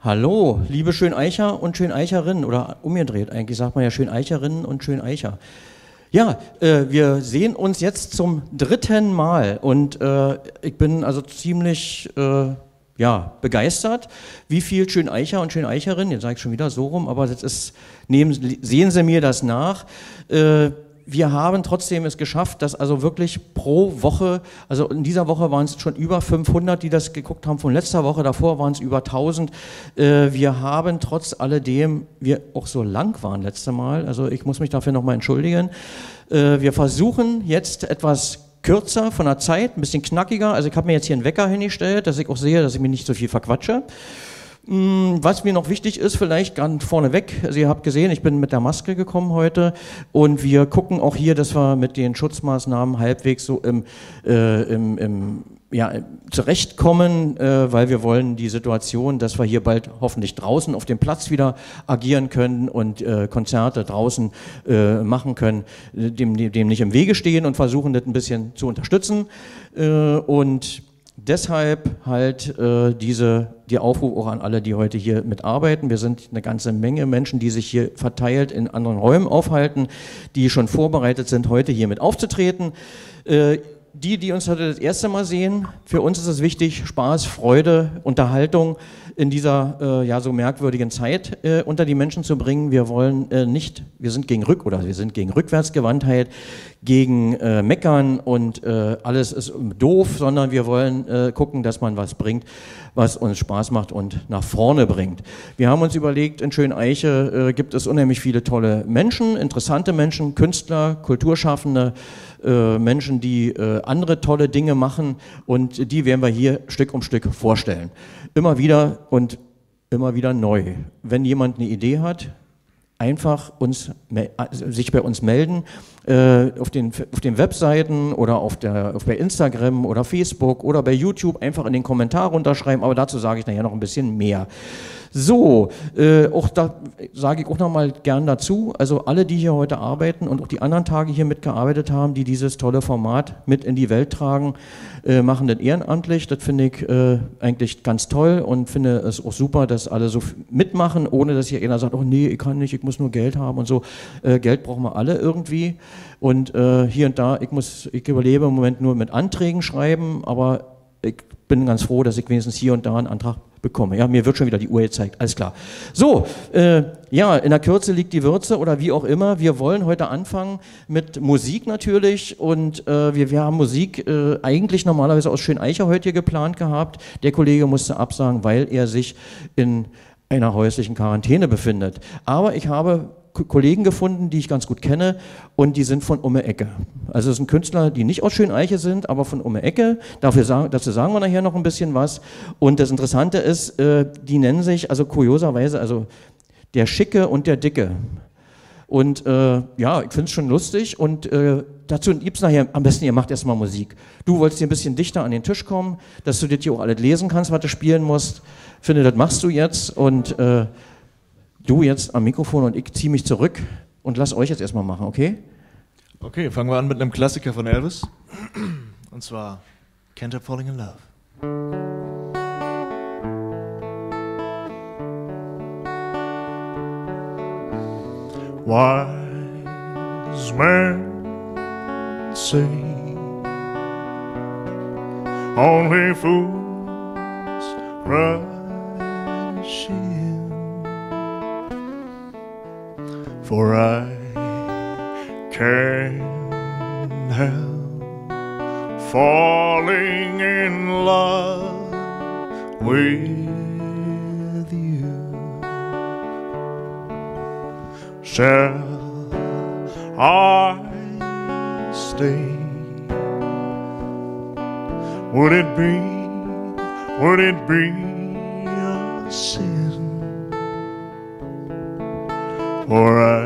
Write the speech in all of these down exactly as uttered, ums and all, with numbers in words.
Hallo, liebe Schöneicher und Schöneicherinnen, oder umgedreht eigentlich, sagt man ja Schöneicherinnen und Schöneicher. Ja, äh, wir sehen uns jetzt zum dritten Mal und äh, ich bin also ziemlich äh, ja, begeistert, wie viel Schöneicher und Schöneicherinnen, jetzt sage ich schon wieder so rum, aber das ist, nehmen, sehen Sie mir das nach, äh, wir haben trotzdem es geschafft, dass also wirklich pro Woche, also in dieser Woche waren es schon über fünfhundert, die das geguckt haben, von letzter Woche davor waren es über tausend. Äh, wir haben trotz alledem, wir auch so lang waren letzte Mal, also ich muss mich dafür nochmal entschuldigen, äh, wir versuchen jetzt etwas kürzer von der Zeit, ein bisschen knackiger, also ich habe mir jetzt hier einen Wecker hingestellt, dass ich auch sehe, dass ich mich nicht so viel verquatsche. Was mir noch wichtig ist, vielleicht ganz vorneweg, also ihr habt gesehen, ich bin mit der Maske gekommen heute und wir gucken auch hier, dass wir mit den Schutzmaßnahmen halbwegs so im, äh, im, im ja, zurechtkommen, äh, weil wir wollen die Situation, dass wir hier bald hoffentlich draußen auf dem Platz wieder agieren können und äh, Konzerte draußen äh, machen können, dem, dem nicht im Wege stehen und versuchen, das ein bisschen zu unterstützen äh, und deshalb halt äh, diese, die Aufruf auch an alle, die heute hier mitarbeiten. Wir sind eine ganze Menge Menschen, die sich hier verteilt in anderen Räumen aufhalten, die schon vorbereitet sind, heute hier mit aufzutreten. Äh, die, die uns heute das erste Mal sehen, für uns ist es wichtig, Spaß, Freude, Unterhaltung in dieser äh, ja so merkwürdigen Zeit äh, unter die Menschen zu bringen. Wir wollen äh, nicht, wir sind gegen Rück oder wir sind gegen Rückwärtsgewandtheit, gegen äh, Meckern und äh, alles ist doof, sondern wir wollen äh, gucken, dass man was bringt, was uns Spaß macht und nach vorne bringt. Wir haben uns überlegt, in Schöneiche äh, gibt es unheimlich viele tolle Menschen, interessante Menschen, Künstler, Kulturschaffende, äh, Menschen, die äh, andere tolle Dinge machen und die werden wir hier Stück um Stück vorstellen. Immer wieder und immer wieder neu. Wenn jemand eine Idee hat, einfach uns, sich bei uns melden, äh, auf, den, auf den Webseiten oder auf der, auf bei Instagram oder Facebook oder bei YouTube einfach in den Kommentar runterschreiben, aber dazu sage ich nachher noch ein bisschen mehr. So, äh, auch da sage ich auch noch mal gern dazu, also alle, die hier heute arbeiten und auch die anderen Tage hier mitgearbeitet haben, die dieses tolle Format mit in die Welt tragen, äh, machen das ehrenamtlich. Das finde ich äh, eigentlich ganz toll und finde es auch super, dass alle so mitmachen, ohne dass hier einer sagt, oh nee, ich kann nicht, ich muss nur Geld haben und so. Äh, Geld brauchen wir alle irgendwie und äh, hier und da, ich muss, ich überlebe im Moment nur mit Anträgen schreiben, aber ich bin ganz froh, dass ich wenigstens hier und da einen Antrag bekomme. Ja, mir wird schon wieder die Uhr gezeigt, alles klar. So, äh, ja, in der Kürze liegt die Würze oder wie auch immer. Wir wollen heute anfangen mit Musik natürlich und äh, wir, wir haben Musik äh, eigentlich normalerweise aus Schöneicher heute hier geplant gehabt. Der Kollege musste absagen, weil er sich in einer häuslichen Quarantäne befindet. Aber ich habe Kollegen gefunden, die ich ganz gut kenne und die sind von um die Ecke. Also es sind Künstler, die nicht aus Schöneiche sind, aber von um die Ecke. Dafür sagen, dazu sagen wir nachher noch ein bisschen was. Und das Interessante ist, äh, die nennen sich, also kurioserweise, also der Schicke und der Dicke. Und äh, ja, ich finde es schon lustig und äh, dazu gibt es nachher, am besten ihr macht erstmal Musik. Du wolltest hier ein bisschen dichter an den Tisch kommen, dass du dir hier auch alles lesen kannst, was du spielen musst. Ich finde, das machst du jetzt und äh, du jetzt am Mikrofon und ich ziehe mich zurück und lass euch jetzt erstmal machen, okay? Okay, fangen wir an mit einem Klassiker von Elvis. Und zwar Can't Help Falling in Love. Wise men say only fools rush in. For I can't help falling in love with you. Shall I stay? Would it be, would it be a sin? For I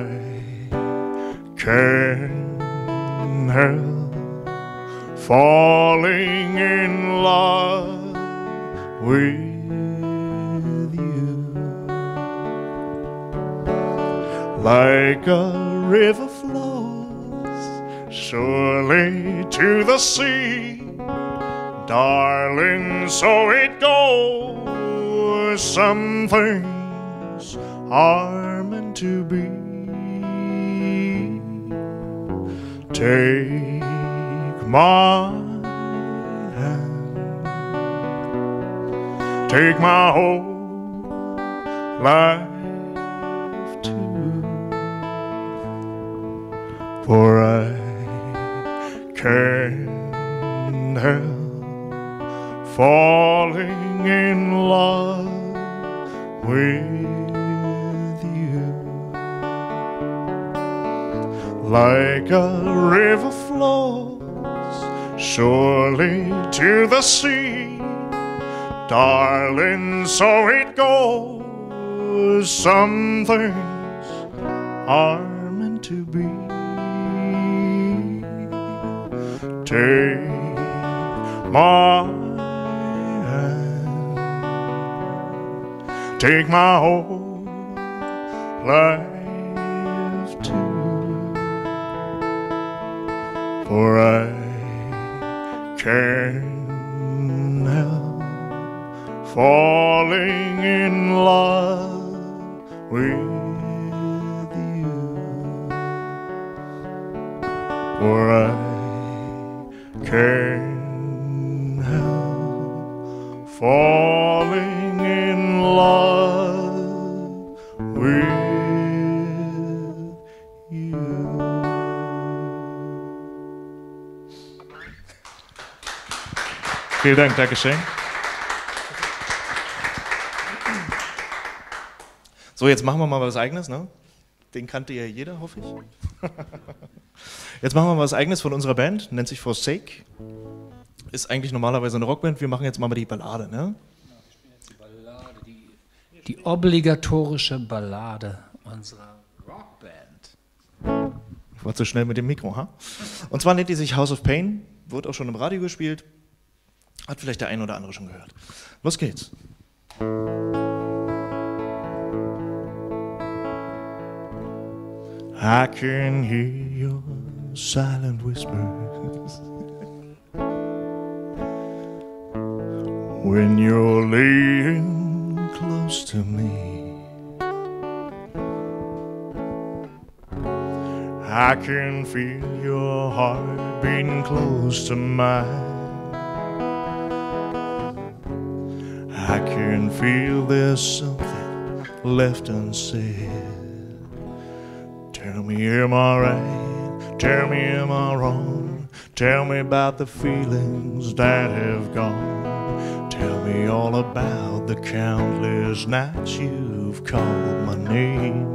can't help falling in love with you. Like a river flows surely to the sea, darling, so it goes some things are meant to be. Take my hand, take my whole life too, for I can't help falling in love with you. Like a river flows surely to the sea, darling, so it goes. Some things are meant to be. Take my hand, take my whole life too, for I can't help falling in love with you, for I can't help falling in love with you. Vielen Dank, Dankeschön. So, jetzt machen wir mal was Eigenes, ne? Den kannte ja jeder, hoffe ich. Jetzt machen wir mal was Eigenes von unserer Band, nennt sich Forsake. Ist eigentlich normalerweise eine Rockband, wir machen jetzt mal die Ballade, ne? Die Ballade, die, die obligatorische Ballade unserer Rockband. Ich war zu schnell mit dem Mikro, ha? Und zwar nennt die sich House of Pain, wurde auch schon im Radio gespielt, hat vielleicht der ein oder andere schon gehört. Los geht's. I can hear your silent whispers when you're laying close to me. I can feel your heart beating close to mine. I can feel there's something left unsaid. Tell me, am I right? Tell me, am I wrong? Tell me about the feelings that have gone. Tell me all about the countless nights you've called my name.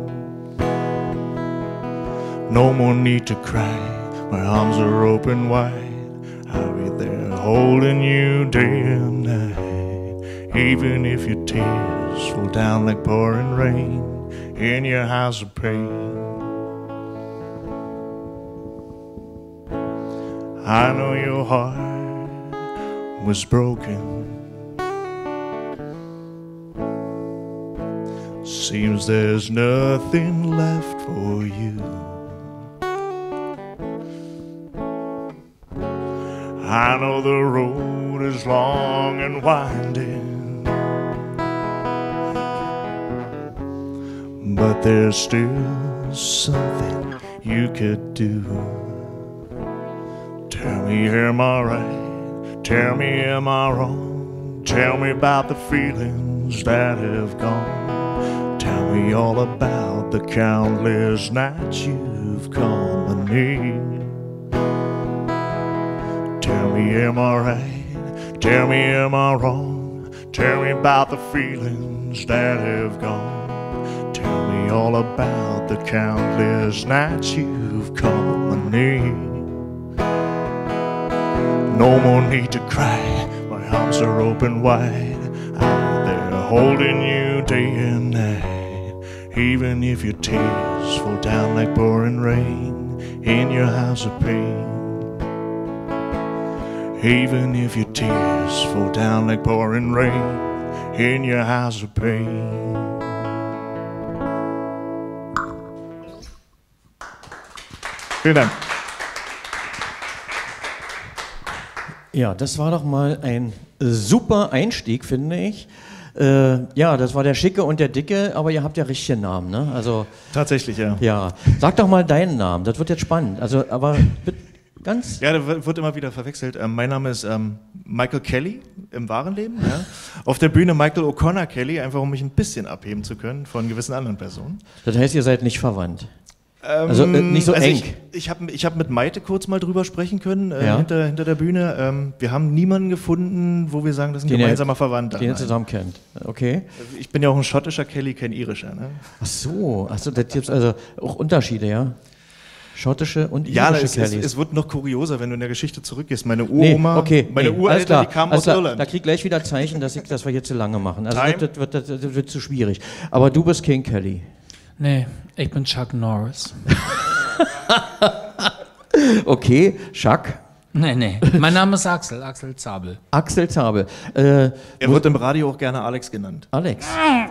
No more need to cry, my arms are open wide. I'll be there holding you day and night. Even if your tears fall down like pouring rain in your house of pain. I know your heart was broken. Seems there's nothing left for you. I know the road is long and winding, but there's still something you could do. Tell me, am I right? Tell me, am I wrong? Tell me about the feelings that have gone. Tell me all about the countless nights you've called my name. Tell me, am I right? Tell me, am I wrong? Tell me about the feelings that have gone. Tell me all about the countless nights you've called my name. No more need to cry, my arms are open wide. I'm there holding you day and night. Even if your tears fall down like pouring rain in your house of pain. Even if your tears fall down like pouring rain in your house of pain. Vielen Dank. Ja, das war doch mal ein super Einstieg, finde ich. Äh, ja, das war der Schicke und der Dicke, aber ihr habt ja richtige Namen, ne? Also, Tatsächlich, ja. ja. Sag doch mal deinen Namen, das wird jetzt spannend. Also, aber bitte ganz... Ja, der wird immer wieder verwechselt. Ähm, mein Name ist ähm, Michael Kelly im wahren Leben. Ja. Auf der Bühne Michael O'Connor Kelly, einfach um mich ein bisschen abheben zu können von gewissen anderen Personen. Das heißt, ihr seid nicht verwandt? Ähm, Also äh, nicht so also eng? Ich, ich habe ich hab mit Maite kurz mal drüber sprechen können, äh, Ja. hinter, hinter der Bühne. Ähm, wir haben niemanden gefunden, wo wir sagen, das ist ein Den ihr- gemeinsamer Verwandter. Den ihr Nein. zusammen kennt. Okay. Ich bin ja auch ein schottischer Kelly, kein irischer. Ne? Ach so, ach so, da gibt es also auch Unterschiede, ja? Schottische und Ja, irische es, es, Kellys. es wird noch kurioser, wenn du in der Geschichte zurückgehst. Meine Nee, Uroma, okay, meine nee, alles Ureltern, klar, die kamen alles aus klar. Irland. Da krieg ich gleich wieder Zeichen, dass, ich, dass wir hier zu lange machen. Also Time. das, das, wird, das, das wird zu schwierig. Aber du bist King Kelly. Nee, ich bin Chuck Norris. Okay, Chuck. Nee, nee. Mein Name ist Axel, Axel Zabel. Axel Zabel. Äh, Er wird im Radio auch gerne Alex genannt. Alex.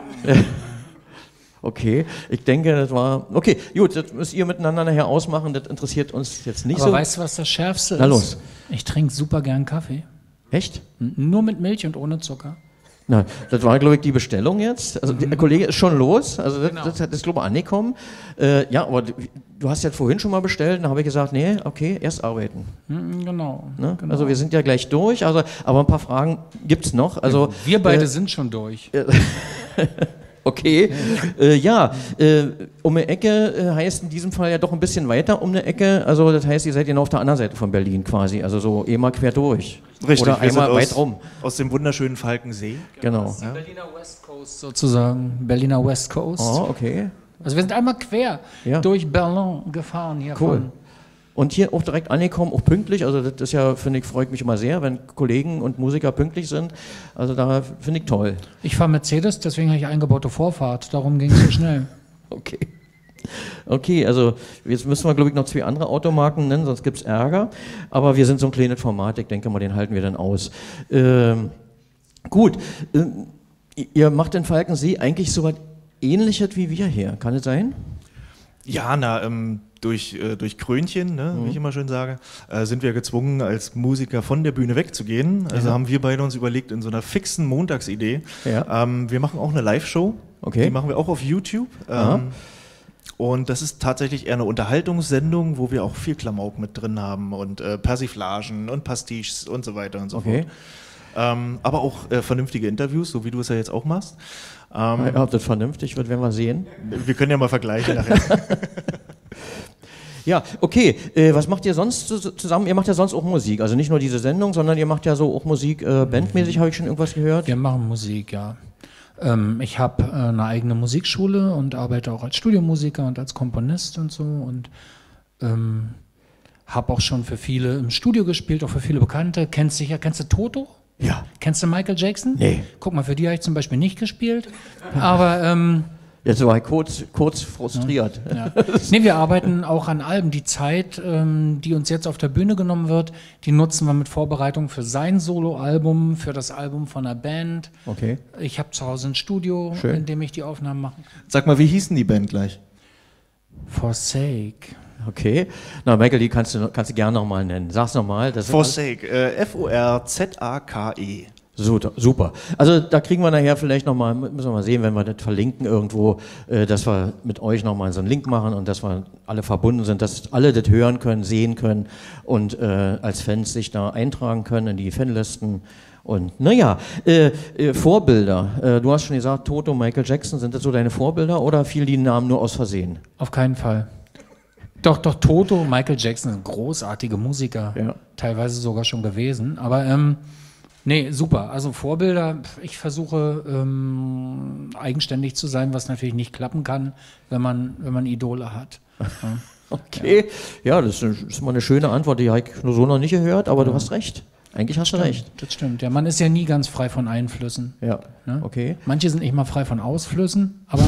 Okay, ich denke, das war... Okay, gut, das müsst ihr miteinander nachher ausmachen. Das interessiert uns jetzt nicht Aber so. weißt du, was das Schärfste Na ist? los. Ich trinke super gern Kaffee. Echt? N- Nur mit Milch und ohne Zucker. Na, das war, glaube ich, die Bestellung jetzt. Also, der Kollege ist schon los. Also, das, Genau. das, das ist, glaube ich, angekommen. Äh, ja, aber du, du hast ja vorhin schon mal bestellt. Dann habe ich gesagt, nee, okay, erst arbeiten. Mm, Genau. Ne? genau. Also, wir sind ja gleich durch. Also, aber ein paar Fragen gibt es noch. Also, Wir beide äh, sind schon durch. okay. Äh, ja, äh, um eine Ecke äh, heißt in diesem Fall ja doch ein bisschen weiter um eine Ecke. Also, das heißt, ihr seid genau auf der anderen Seite von Berlin quasi. Also, so einmal quer durch. Richtig, Oder wir sind einmal aus, weit rum. aus dem wunderschönen Falkensee. Genau. Die Berliner West Coast sozusagen. Berliner West Coast. Oh, okay. Also wir sind einmal quer Ja. durch Berlin gefahren hier Cool. von. Und hier auch direkt angekommen, auch pünktlich. Also das ist ja, finde ich, freut mich immer sehr, wenn Kollegen und Musiker pünktlich sind. Also da finde ich toll. Ich fahre Mercedes, deswegen habe ich eingebaute Vorfahrt. Darum ging es so schnell. Okay. Okay, also jetzt müssen wir, glaube ich, noch zwei andere Automarken nennen, sonst gibt es Ärger. Aber wir sind so ein kleines Format, ich denke mal, den halten wir dann aus. Ähm, gut, ähm, ihr macht in Falkensee eigentlich so was Ähnliches wie wir hier, kann es sein? Ja, na, ähm, durch, äh, durch Krönchen, ne, Mhm. wie ich immer schön sage, äh, sind wir gezwungen, als Musiker von der Bühne wegzugehen. Also Ja. haben wir beide uns überlegt, in so einer fixen Montagsidee, Ja. ähm, wir machen auch eine Live-Show. Okay. Die machen wir auch auf YouTube. Aha. Ähm, und das ist tatsächlich eher eine Unterhaltungssendung, wo wir auch viel Klamauk mit drin haben und äh, Persiflagen und Pastiches und so weiter und so Okay. fort. Ähm, aber auch äh, vernünftige Interviews, so wie du es ja jetzt auch machst. Ähm, Ja, ob das vernünftig wird, werden wir sehen. Wir können ja mal vergleichen nachher. Ja, okay. Äh, was macht ihr sonst zu- zusammen? Ihr macht ja sonst auch Musik. Also nicht nur diese Sendung, sondern ihr macht ja so auch Musik, äh, bandmäßig habe ich schon irgendwas gehört. Wir machen Musik, ja. Ähm, ich habe äh, eine eigene Musikschule und arbeite auch als Studiomusiker und als Komponist und so und ähm, habe auch schon für viele im Studio gespielt, auch für viele Bekannte. Kennst sicher, kennst du Toto? Ja. Kennst du Michael Jackson? Nee. Guck mal, für die habe ich zum Beispiel nicht gespielt. Aber ähm, Jetzt war ich kurz, kurz frustriert. ja. Nee, wir arbeiten auch an Alben. Die Zeit, ähm, die uns jetzt auf der Bühne genommen wird, die nutzen wir mit Vorbereitung für sein Soloalbum, für das Album von der Band. Okay. Ich habe zu Hause ein Studio, Schön. in dem ich die Aufnahmen mache. Sag mal, wie hießen die Band gleich? Forsake. Okay. Na, Michael, die kannst du, kannst du gerne nochmal nennen. Sag's nochmal. Forsake, äh, F O R Z A K E. Super, super. Also da kriegen wir nachher vielleicht nochmal, müssen wir mal sehen, wenn wir das verlinken irgendwo, äh, dass wir mit euch nochmal so einen Link machen und dass wir alle verbunden sind, dass alle das hören können, sehen können und äh, als Fans sich da eintragen können in die Fanlisten. Und naja, äh, äh, Vorbilder. Äh, du hast schon gesagt, Toto, Michael Jackson, sind das so deine Vorbilder oder fielen die Namen nur aus Versehen? Auf keinen Fall. Doch, doch, Toto, Michael Jackson sind großartige Musiker. Ja. Teilweise sogar schon gewesen. Aber ähm, nee, super. Also Vorbilder, ich versuche ähm, eigenständig zu sein, was natürlich nicht klappen kann, wenn man, wenn man Idole hat. Ja. Okay, ja, das ist, ist mal eine schöne Antwort, die habe ich nur so noch nicht gehört, aber du hast recht. Eigentlich hast du recht. Das stimmt. Ja, man ist ja nie ganz frei von Einflüssen. Ja, Ne? okay. Manche sind nicht mal frei von Ausflüssen, aber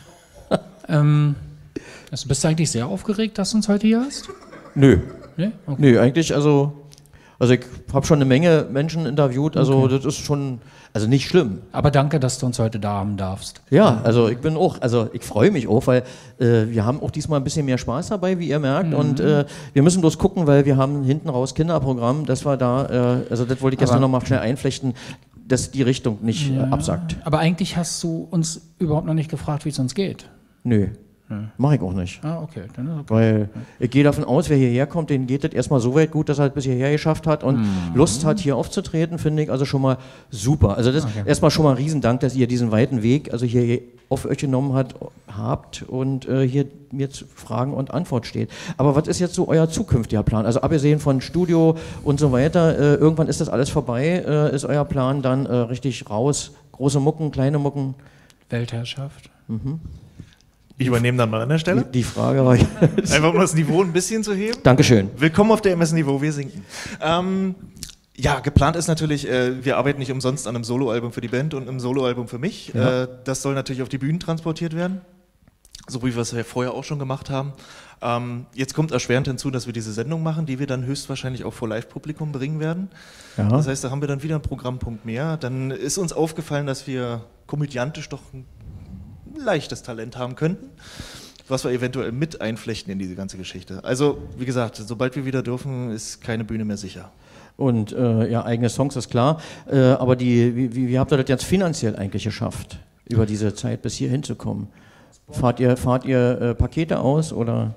ähm, also bist du eigentlich sehr aufgeregt, dass du uns heute hier hast? Nö, Nee? Okay. nö, eigentlich, also, also ich habe schon eine Menge Menschen interviewt, also Okay. das ist schon, also nicht schlimm. Aber danke, dass du uns heute da haben darfst. Ja, also ich bin auch, also ich freue mich auch, weil äh, wir haben auch diesmal ein bisschen mehr Spaß dabei, wie ihr merkt. Mhm. Und äh, wir müssen bloß gucken, weil wir haben hinten raus Kinderprogramm, das war da, äh, also das wollte ich gestern Aber- nochmal schnell einflechten. dass die Richtung nicht ja, äh, absagt. Aber eigentlich hast du uns überhaupt noch nicht gefragt, wie es uns geht. Nö. Ja. Mach ich auch nicht. Ah, okay. Dann ist okay. Weil ich gehe davon aus, wer hierher kommt, den geht es erstmal so weit gut, dass er es bis hierher geschafft hat und mhm. Lust hat, hier aufzutreten, finde ich also schon mal super. Also das Okay. erstmal schon mal ein Riesendank, dass ihr diesen weiten Weg also hier auf euch genommen hat, habt und äh, hier mir zu Fragen und Antwort steht. Aber was ist jetzt so euer zukünftiger Plan? Also abgesehen von Studio und so weiter, äh, irgendwann ist das alles vorbei, äh, ist euer Plan dann äh, richtig raus, große Mucken, kleine Mucken? Weltherrschaft. Mhm. Ich übernehme dann mal an der Stelle. Die, die Frage war Einfach um das Niveau ein bisschen zu heben. Dankeschön. Willkommen auf der M S-Niveau, wir sinken. Ähm, ja, geplant ist natürlich, äh, wir arbeiten nicht umsonst an einem Soloalbum für die Band und einem Soloalbum für mich. Ja. Äh, das soll natürlich auf die Bühnen transportiert werden, so wie wir es ja vorher auch schon gemacht haben. Ähm, jetzt kommt erschwerend hinzu, dass wir diese Sendung machen, die wir dann höchstwahrscheinlich auch vor Live-Publikum bringen werden. Ja. Das heißt, da haben wir dann wieder einen Programmpunkt mehr. Dann ist uns aufgefallen, dass wir komödiantisch doch ein leichtes Talent haben könnten, was wir eventuell mit einflechten in diese ganze Geschichte. Also, wie gesagt, sobald wir wieder dürfen, ist keine Bühne mehr sicher. Und äh, ja, eigene Songs ist klar, äh, aber die, wie, wie, wie habt ihr das jetzt finanziell eigentlich geschafft, über diese Zeit bis hier hinzukommen? Fahrt ihr, fahrt ihr äh, Pakete aus oder?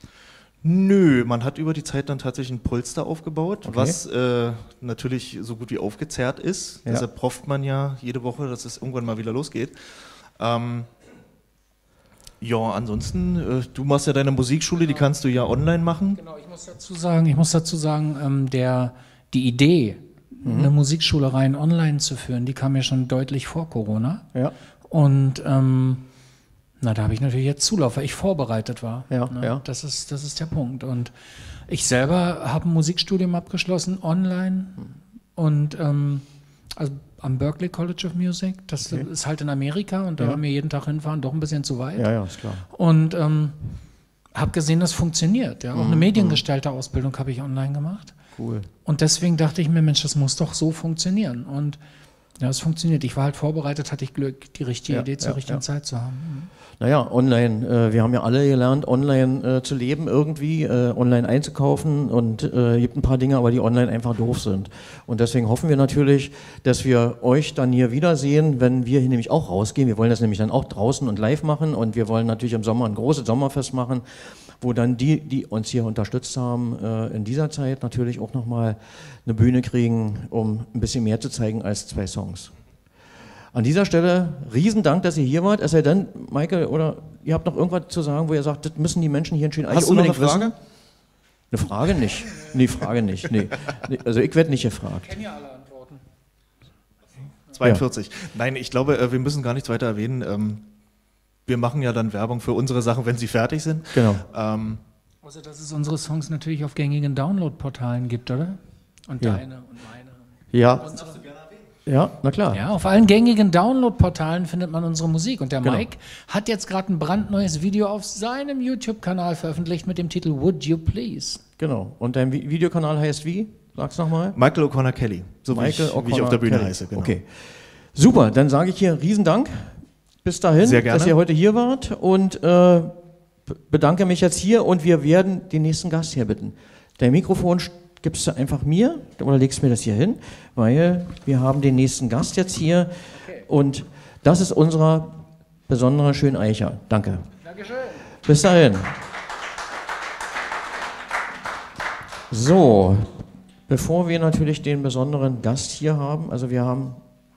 Nö, man hat über die Zeit dann tatsächlich ein Polster aufgebaut, Okay. was äh, natürlich so gut wie aufgezehrt ist. Ja. Deshalb hofft man ja jede Woche, dass es irgendwann mal wieder losgeht. Ähm, ja, ansonsten, äh, du machst ja deine Musikschule, die kannst du ja online machen. Genau, ich muss dazu sagen, ich muss dazu sagen, ähm, der, die Idee, mhm. eine Musikschule rein online zu führen, die kam mir schon deutlich vor Corona. Ja. Und ähm, na, da habe ich natürlich jetzt Zulauf, weil ich vorbereitet war. Ja, ne? ja. Das ist, das ist der Punkt. Und ich selber habe ein Musikstudium abgeschlossen, online. Und ähm, also am Berklee College of Music. Das Okay. ist halt in Amerika und da Ja. war mir jeden Tag hinfahren doch ein bisschen zu weit. Ja, ja, ist klar. Und ähm, habe gesehen, das funktioniert. Ja. Auch Mhm. eine Mediengestalter-Ausbildung habe ich online gemacht. Cool. Und deswegen dachte ich mir, Mensch, das muss doch so funktionieren. Und ja, es funktioniert. Ich war halt vorbereitet, hatte ich Glück, die richtige Ja, Idee zur ja, richtigen ja. Zeit zu haben. Naja, online. Äh, wir haben ja alle gelernt, online äh, zu leben irgendwie, äh, online einzukaufen und äh, gibt ein paar Dinge, aber die online einfach doof sind. Und deswegen hoffen wir natürlich, dass wir euch dann hier wiedersehen, wenn wir hier nämlich auch rausgehen. Wir wollen das nämlich dann auch draußen und live machen und wir wollen natürlich im Sommer ein großes Sommerfest machen, wo dann die, die uns hier unterstützt haben, äh, in dieser Zeit natürlich auch nochmal eine Bühne kriegen, um ein bisschen mehr zu zeigen als zwei Songs. An dieser Stelle Riesendank, dass ihr hier wart. Es sei denn, Michael, oder ihr habt noch irgendwas zu sagen, wo ihr sagt, das müssen die Menschen hier in Schöneich Hast du noch eine unbedingt Frage? wissen? Eine Frage nicht. Nee, Frage nicht. Nee. Nee, also ich werde nicht gefragt. Ich kenne ja alle Antworten. zweiundvierzig. Nein, ich glaube, äh, wir müssen gar nichts weiter erwähnen. Ähm, wir machen ja dann Werbung für unsere Sachen, wenn sie fertig sind. Genau. Ähm, Außer, dass es unsere Songs natürlich auf gängigen Download-Portalen gibt, oder? Und Ja. deine und meine. Ja. Ja, na klar. Ja, auf allen gängigen Download-Portalen findet man unsere Musik. Und der Genau. Mike hat jetzt gerade ein brandneues Video auf seinem YouTube-Kanal veröffentlicht mit dem Titel Would You Please? Genau. Und dein Vi- Videokanal heißt wie? Sag's nochmal. Michael O'Connor Kelly, so wie, ich, wie ich auf der Bühne Kelly. heiße. Genau. Okay. Super, dann sage ich hier Riesendank. Bis dahin, Sehr gerne. dass ihr heute hier wart und äh, bedanke mich jetzt hier und wir werden den nächsten Gast hier bitten. Dein Mikrofon gibst du einfach mir oder legst mir das hier hin, weil wir haben den nächsten Gast jetzt hier und das ist unser besonderer Schöneicher. Danke. Dankeschön. Bis dahin. So, bevor wir natürlich den besonderen Gast hier haben, also wir haben,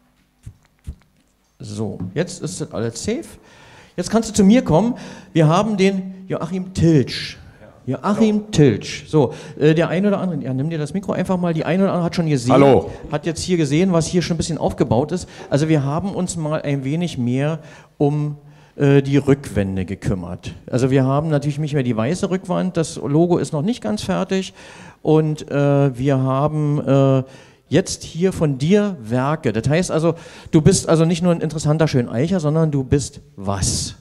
so, jetzt ist das alles safe. Jetzt kannst du zu mir kommen. Wir haben den Joachim Tiltsch. Joachim Tiltsch. So, äh, der eine oder andere, ja, nimm dir das Mikro einfach mal. Die eine oder andere hat schon gesehen, Hallo. hat jetzt hier gesehen, was hier schon ein bisschen aufgebaut ist. Also wir haben uns mal ein wenig mehr um äh, die Rückwände gekümmert. Also wir haben natürlich nicht mehr die weiße Rückwand, das Logo ist noch nicht ganz fertig und äh, wir haben äh, jetzt hier von dir Werke. Das heißt also, du bist also nicht nur ein interessanter Schöneicher, sondern du bist was?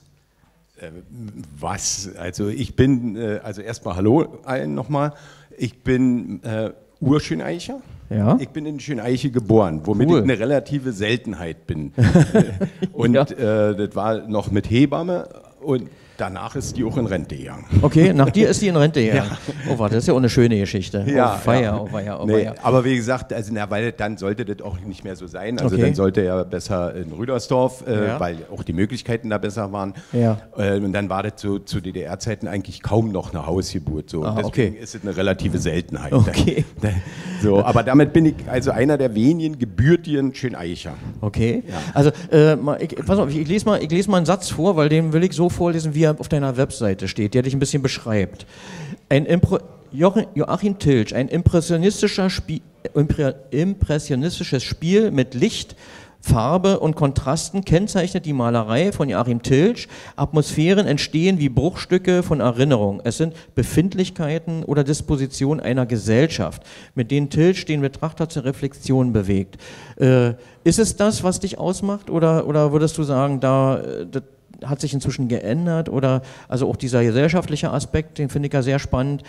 Was? Also ich bin, äh, also erstmal Hallo allen nochmal. Ich bin äh, Urschöneicher. Ja. Ich bin in Schöneiche geboren, womit Cool. ich eine relative Seltenheit bin. Und Ja. äh, das war noch mit Hebamme und danach ist die auch in Rente gegangen. Okay, nach dir ist die in Rente gegangen. Ja. Oh, warte, das ist ja auch eine schöne Geschichte. Ja, oh, feier, ja. oh, feier, oh, nee, feier. aber wie gesagt, also, na, weil dann sollte das auch nicht mehr so sein. Also okay. dann sollte er besser in Rüdersdorf, äh, ja. weil auch die Möglichkeiten da besser waren. Ja. Äh, und dann war das so, zu D D R-Zeiten eigentlich kaum noch eine Hausgeburt. So. Ah, und deswegen okay. ist es eine relative Seltenheit. Okay. So, aber damit bin ich also einer der wenigen gebürtigen Schöneicher. Okay. Ja. Also, äh, mal, ich, pass auf, ich, ich lese mal, ich lese mal einen Satz vor, weil den will ich so vorlesen, wie er auf deiner Webseite steht, der dich ein bisschen beschreibt. Ein Impro Joachim Tiltsch, ein impressionistischer Spie Impre impressionistisches Spiel mit Licht, Farbe und Kontrasten kennzeichnet die Malerei von Joachim Tiltsch. Atmosphären entstehen wie Bruchstücke von Erinnerung. Es sind Befindlichkeiten oder Dispositionen einer Gesellschaft, mit denen Tiltsch den Betrachter zur Reflexion bewegt. Äh, ist es das, was dich ausmacht, oder, oder würdest du sagen, da das hat sich inzwischen geändert, oder also auch dieser gesellschaftliche Aspekt, den finde ich ja sehr spannend.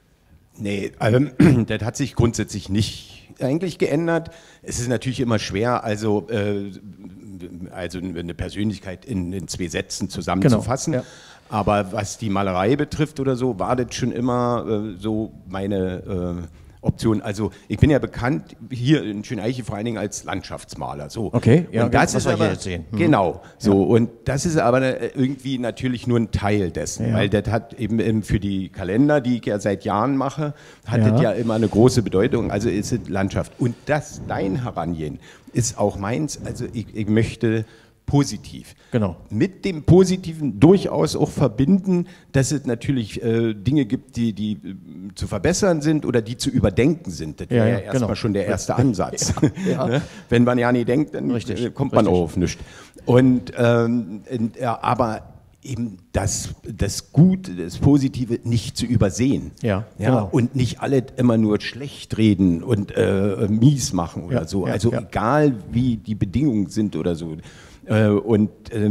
Nee, also, das hat sich grundsätzlich nicht eigentlich geändert. Es ist natürlich immer schwer, also, äh, also eine Persönlichkeit in, in zwei Sätzen zusammenzufassen. Genau, ja. Aber was die Malerei betrifft oder so, war das schon immer äh, so meine äh, Option. Also ich bin ja bekannt hier in Schöneiche vor allen Dingen als Landschaftsmaler. So. Okay, ja, und das was ist wir aber, hier jetzt sehen. Hm. Genau, so. Ja. Und das ist aber irgendwie natürlich nur ein Teil dessen, ja. weil das hat eben für die Kalender, die ich ja seit Jahren mache, hat ja. das ja immer eine große Bedeutung. Also ist es Landschaft. Und das, dein Herangehen, ist auch meins. Also ich, ich möchte positiv. Genau. Mit dem Positiven durchaus auch verbinden, dass es natürlich äh, Dinge gibt, die, die äh, zu verbessern sind oder die zu überdenken sind. Das wäre ja, ja erstmal genau. schon der erste Ansatz. Ja, ja. Ne? Wenn man ja nicht denkt, dann Richtig. Äh, kommt man Richtig. auch auf nichts. Und, ähm, ja, aber eben das, das Gute, das Positive nicht zu übersehen. Ja, ja, genau. Und nicht alle immer nur schlecht reden und äh, mies machen oder ja, so. Ja, also ja. egal, wie die Bedingungen sind oder so. Und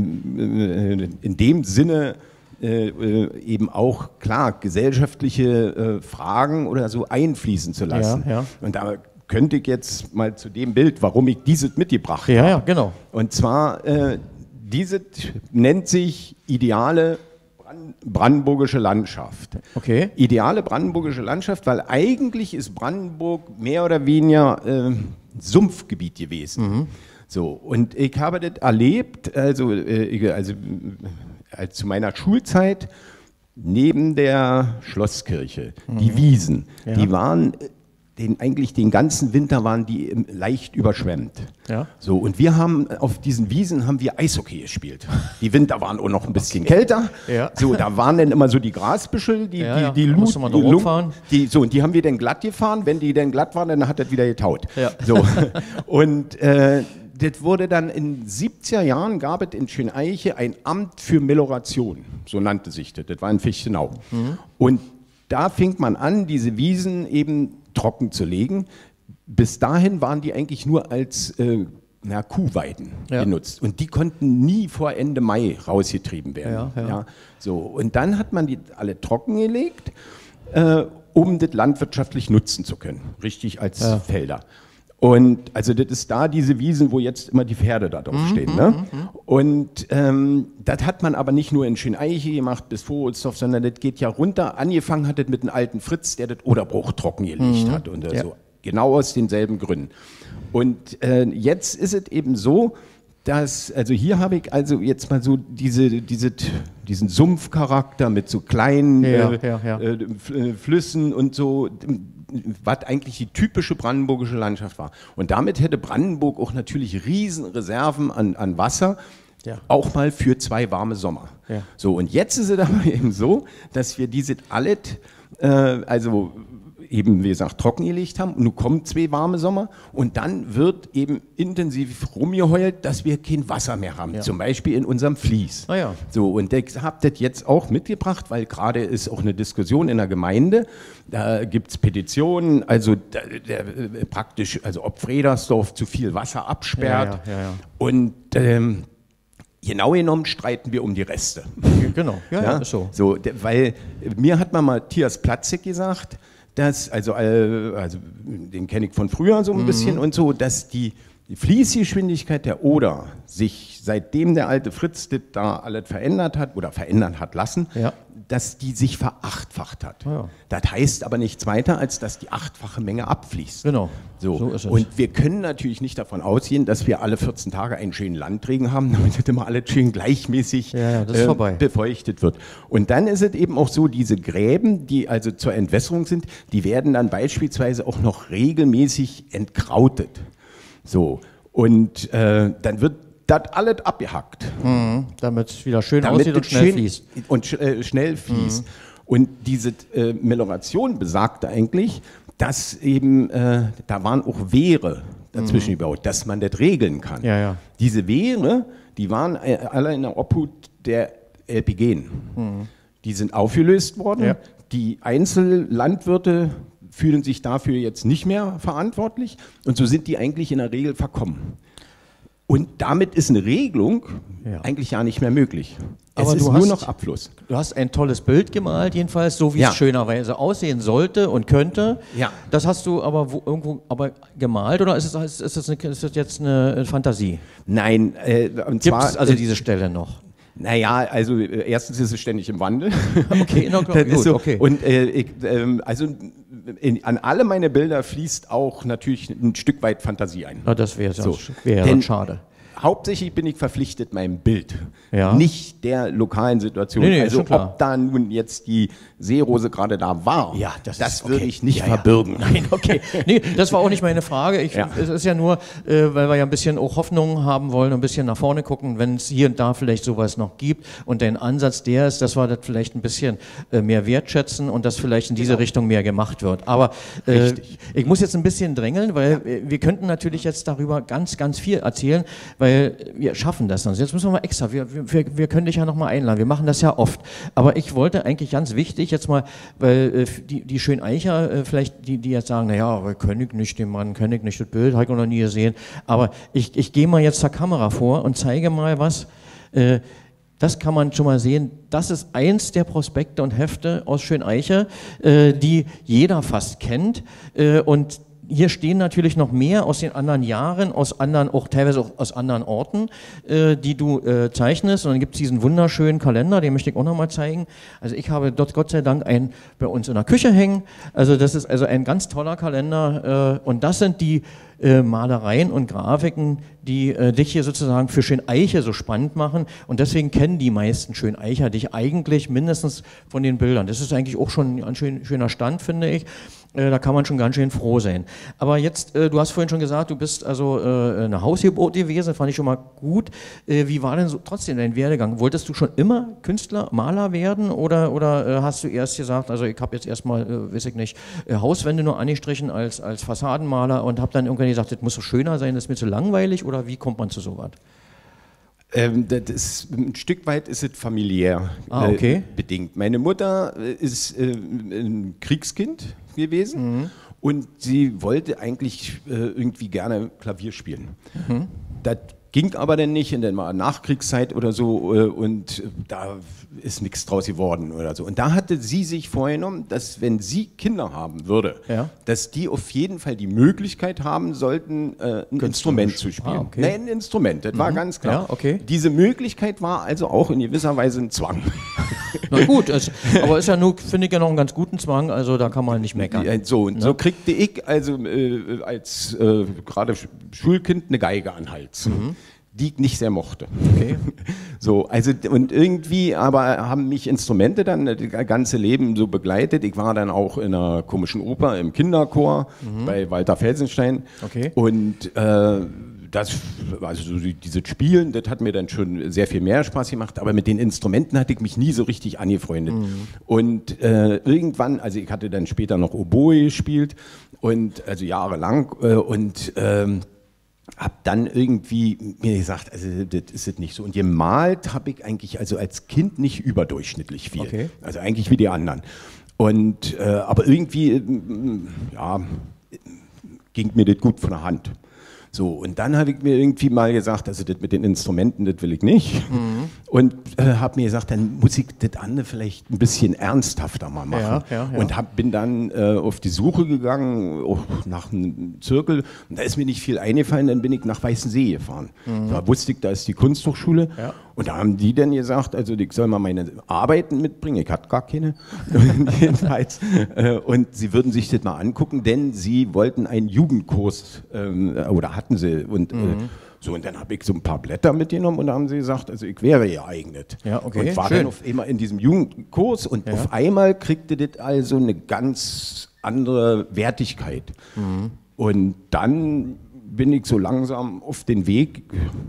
in dem Sinne eben auch, klar, gesellschaftliche Fragen oder so einfließen zu lassen. Ja, ja. Und da könnte ich jetzt mal zu dem Bild, warum ich dieses mitgebracht ja, habe. Ja, genau. Und zwar, dieses nennt sich ideale brandenburgische Landschaft. Okay. Ideale brandenburgische Landschaft, weil eigentlich ist Brandenburg mehr oder weniger äh, Sumpfgebiet gewesen. Mhm. So, und ich habe das erlebt, also, äh, also äh, zu meiner Schulzeit, neben der Schlosskirche, mhm. die Wiesen, ja. die waren, den, eigentlich den ganzen Winter waren die leicht überschwemmt. Ja. So, und wir haben, auf diesen Wiesen haben wir Eishockey gespielt. Die Winter waren auch noch ein bisschen okay. kälter. Ja. So, da waren dann immer so die Grasbüschel, die, ja, die, die, ja. Lut, die, die Lung, die, so, und die haben wir dann glatt gefahren. Wenn die dann glatt waren, dann hat das wieder getaut. Ja. So, und äh, das wurde dann in siebziger Jahren, gab es in Schöneiche ein Amt für Melioration, so nannte sich das, das war in Fichtenau. Mhm. Und da fing man an, diese Wiesen eben trocken zu legen. Bis dahin waren die eigentlich nur als äh, na, Kuhweiden ja. genutzt. Und die konnten nie vor Ende Mai rausgetrieben werden. Ja, ja. Ja, so. Und dann hat man die alle trocken gelegt, äh, um das landwirtschaftlich nutzen zu können, richtig als ja. Felder. Und also das ist da diese Wiesen, wo jetzt immer die Pferde da drauf stehen. Mhm, ne? Mhm. Und ähm, das hat man aber nicht nur in Schöneiche gemacht bis Vogelsdorf, sondern das geht ja runter. Angefangen hat das mit einem alten Fritz, der das Oderbruch trocken gelegt mhm. hat. Und ja. so. Genau aus denselben Gründen. Und äh, jetzt ist es eben so, dass, also hier habe ich also jetzt mal so diese, diese, diesen Sumpfcharakter mit so kleinen ja, äh, ja, ja. Äh, Flüssen und so, was eigentlich die typische brandenburgische Landschaft war. Und damit hätte Brandenburg auch natürlich Riesenreserven an, an Wasser, ja. auch mal für zwei warme Sommer. Ja. So, und jetzt ist es aber eben so, dass wir diese alles, äh, also eben, wie gesagt, trockengelegt haben und nun kommen zwei warme Sommer und dann wird eben intensiv rumgeheult, dass wir kein Wasser mehr haben, ja. zum Beispiel in unserem Fließ. Ah ja. So, und ich habe das jetzt auch mitgebracht, weil gerade ist auch eine Diskussion in der Gemeinde, da gibt es Petitionen, also da, der, praktisch, also ob Fredersdorf zu viel Wasser absperrt ja, ja, ja, ja. und ähm, genau genommen streiten wir um die Reste. Genau, ja, ja, ja? ist so. so. Weil mir hat mal Matthias Platzek gesagt, dass, also, äh, also den kenne ich von früher so ein mhm. bisschen und so, dass die, die Fließgeschwindigkeit der Oder sich, seitdem der alte Fritz das da alles verändert hat oder verändern hat lassen, ja. dass die sich verachtfacht hat. Ja. Das heißt aber nichts weiter, als dass die achtfache Menge abfließt. Genau, so, so ist es. Und wir können natürlich nicht davon ausgehen, dass wir alle vierzehn Tage einen schönen Landregen haben, damit das immer alles schön gleichmäßig ja, ja, das ist äh, befeuchtet wird. Und dann ist es eben auch so, diese Gräben, die also zur Entwässerung sind, die werden dann beispielsweise auch noch regelmäßig entkrautet. So, und äh, dann wird das alles abgehackt. Mhm, damit es wieder schön damit aussieht und schnell fließt. Und äh, schnell fließt. Mhm. Und diese äh, Melioration besagte eigentlich, dass eben, äh, da waren auch Wehre dazwischen mhm. gebaut, dass man das regeln kann. Ja, ja. Diese Wehre, die waren äh, alle in der Obhut der L P G. Mhm. Die sind aufgelöst worden. Ja. Die Einzellandwirte fühlen sich dafür jetzt nicht mehr verantwortlich und so sind die eigentlich in der Regel verkommen. Und damit ist eine Regelung ja. eigentlich ja nicht mehr möglich. Aber es ist du nur hast, noch Abfluss. Du hast ein tolles Bild gemalt, jedenfalls, so wie ja. es schönerweise aussehen sollte und könnte. Ja. Das hast du aber wo, irgendwo aber gemalt oder ist es, ist es, eine, ist es jetzt eine Fantasie? Nein, äh, und Gibt zwar es also diese Stelle noch? Naja, also äh, erstens ist es ständig im Wandel. Okay, no, klar, gut, so. okay. Und äh, ich, ähm, also in, an alle meine Bilder fließt auch natürlich ein Stück weit Fantasie ein. Na, das wäre so. wär schade. Hauptsächlich bin ich verpflichtet meinem Bild, ja. nicht der lokalen Situation. Nee, nee, also ob da nun jetzt die Seerose gerade da war, ja, das, das okay. würde ich nicht ja, verbürgen. Ja. Nein, okay. Nee, das war auch nicht meine Frage. Ich, ja. Es ist ja nur, äh, weil wir ja ein bisschen auch Hoffnung haben wollen, ein bisschen nach vorne gucken, wenn es hier und da vielleicht sowas noch gibt. Und dein Ansatz der ist, dass wir das vielleicht ein bisschen äh, mehr wertschätzen und dass vielleicht in diese genau. Richtung mehr gemacht wird. Aber äh, ich muss jetzt ein bisschen drängeln, weil ja. wir könnten natürlich jetzt darüber ganz, ganz viel erzählen, weil wir schaffen das sonst. Jetzt müssen wir mal extra, wir, wir, wir können dich ja noch mal einladen, wir machen das ja oft. Aber ich wollte eigentlich ganz wichtig jetzt mal, weil äh, die, die Schöneicher, äh, vielleicht die, die jetzt sagen, naja, kenn ich nicht den Mann, kenn ich nicht das Bild, habe ich noch nie gesehen. Aber ich, ich gehe mal jetzt zur Kamera vor und zeige mal was. Äh, das kann man schon mal sehen. Das ist eins der Prospekte und Hefte aus Schöneiche, äh, die jeder fast kennt. Äh, und hier stehen natürlich noch mehr aus den anderen Jahren, aus anderen, auch teilweise auch aus anderen Orten, äh, die du äh, zeichnest. Und dann gibt es diesen wunderschönen Kalender, den möchte ich auch noch mal zeigen. Also ich habe dort Gott sei Dank einen bei uns in der Küche hängen. Also das ist also ein ganz toller Kalender. Äh, und das sind die äh, Malereien und Grafiken, die äh, dich hier sozusagen für Schöneiche so spannend machen. Und deswegen kennen die meisten Schöneicher dich eigentlich mindestens von den Bildern. Das ist eigentlich auch schon ein schön, schöner Stand, finde ich. Da kann man schon ganz schön froh sein. Aber jetzt, äh, du hast vorhin schon gesagt, du bist also äh, eine Hausgeburt gewesen, fand ich schon mal gut. Äh, wie war denn so trotzdem dein Werdegang? Wolltest du schon immer Künstler, Maler werden oder, oder äh, hast du erst gesagt, also ich habe jetzt erstmal, äh, weiß ich nicht, äh, Hauswände nur angestrichen als, als Fassadenmaler und habe dann irgendwann gesagt, das muss so schöner sein, das ist mir zu langweilig oder wie kommt man zu sowas? Ähm, das ist, ein Stück weit ist es familiär ah, okay. äh, bedingt. Meine Mutter ist äh, ein Kriegskind gewesen mhm. und sie wollte eigentlich äh, irgendwie gerne Klavier spielen. Mhm. Das ging aber dann nicht in der Nachkriegszeit oder so äh, und da ist nichts draus geworden oder so. Und da hatte sie sich vorgenommen, dass wenn sie Kinder haben würde, ja. dass die auf jeden Fall die Möglichkeit haben sollten, äh, ein Instrument zu spielen. Ah, okay. Nein, ein Instrument, das mhm. war ganz klar. Ja, okay. Diese Möglichkeit war also auch in gewisser Weise ein Zwang. Na gut, es, aber ist ja nur, finde ich ja noch einen ganz guten Zwang, also da kann man nicht meckern. Ja, so, und ja. so kriegte ich also äh, als äh, gerade Schulkind eine Geige an den Hals. Mhm. Die ich nicht sehr mochte. Okay. So, also und irgendwie aber haben mich Instrumente dann das ganze Leben so begleitet. Ich war dann auch in einer komischen Oper im Kinderchor mhm. bei Walter Felsenstein. Okay. Und äh, das, also so dieses Spielen, das hat mir dann schon sehr viel mehr Spaß gemacht, aber mit den Instrumenten hatte ich mich nie so richtig angefreundet. Mhm. Und äh, irgendwann, also ich hatte dann später noch Oboe gespielt und also jahrelang äh, und ähm, habe dann irgendwie mir gesagt, also das ist es nicht so. Und gemalt habe ich eigentlich also als Kind nicht überdurchschnittlich viel. Okay. Also eigentlich wie die anderen. Und, äh, aber irgendwie, äh, ja, ging mir das gut von der Hand. So, und dann habe ich mir irgendwie mal gesagt, also das mit den Instrumenten, das will ich nicht. Mhm. und äh, habe mir gesagt, dann muss ich das andere vielleicht ein bisschen ernsthafter mal machen. Ja, ja, ja. Und hab, bin dann äh, auf die Suche gegangen, auch nach einem Zirkel. Und da ist mir nicht viel eingefallen, dann bin ich nach Weißensee gefahren. Mhm. Da wusste ich, da ist die Kunsthochschule. Ja. Und da haben die dann gesagt, also ich soll mal meine Arbeiten mitbringen. Ich hatte gar keine. Jedenfalls. Äh, und sie würden sich das mal angucken, denn sie wollten einen Jugendkurs, ähm, oder hatten sie. Und mhm. äh, so, und dann habe ich so ein paar Blätter mitgenommen und da haben sie gesagt, also ich wäre geeignet. Ja, okay. Und war Schön. dann auf einmal in diesem Jugendkurs und ja. auf einmal kriegte das also eine ganz andere Wertigkeit. Mhm. Und dann bin ich so langsam auf den Weg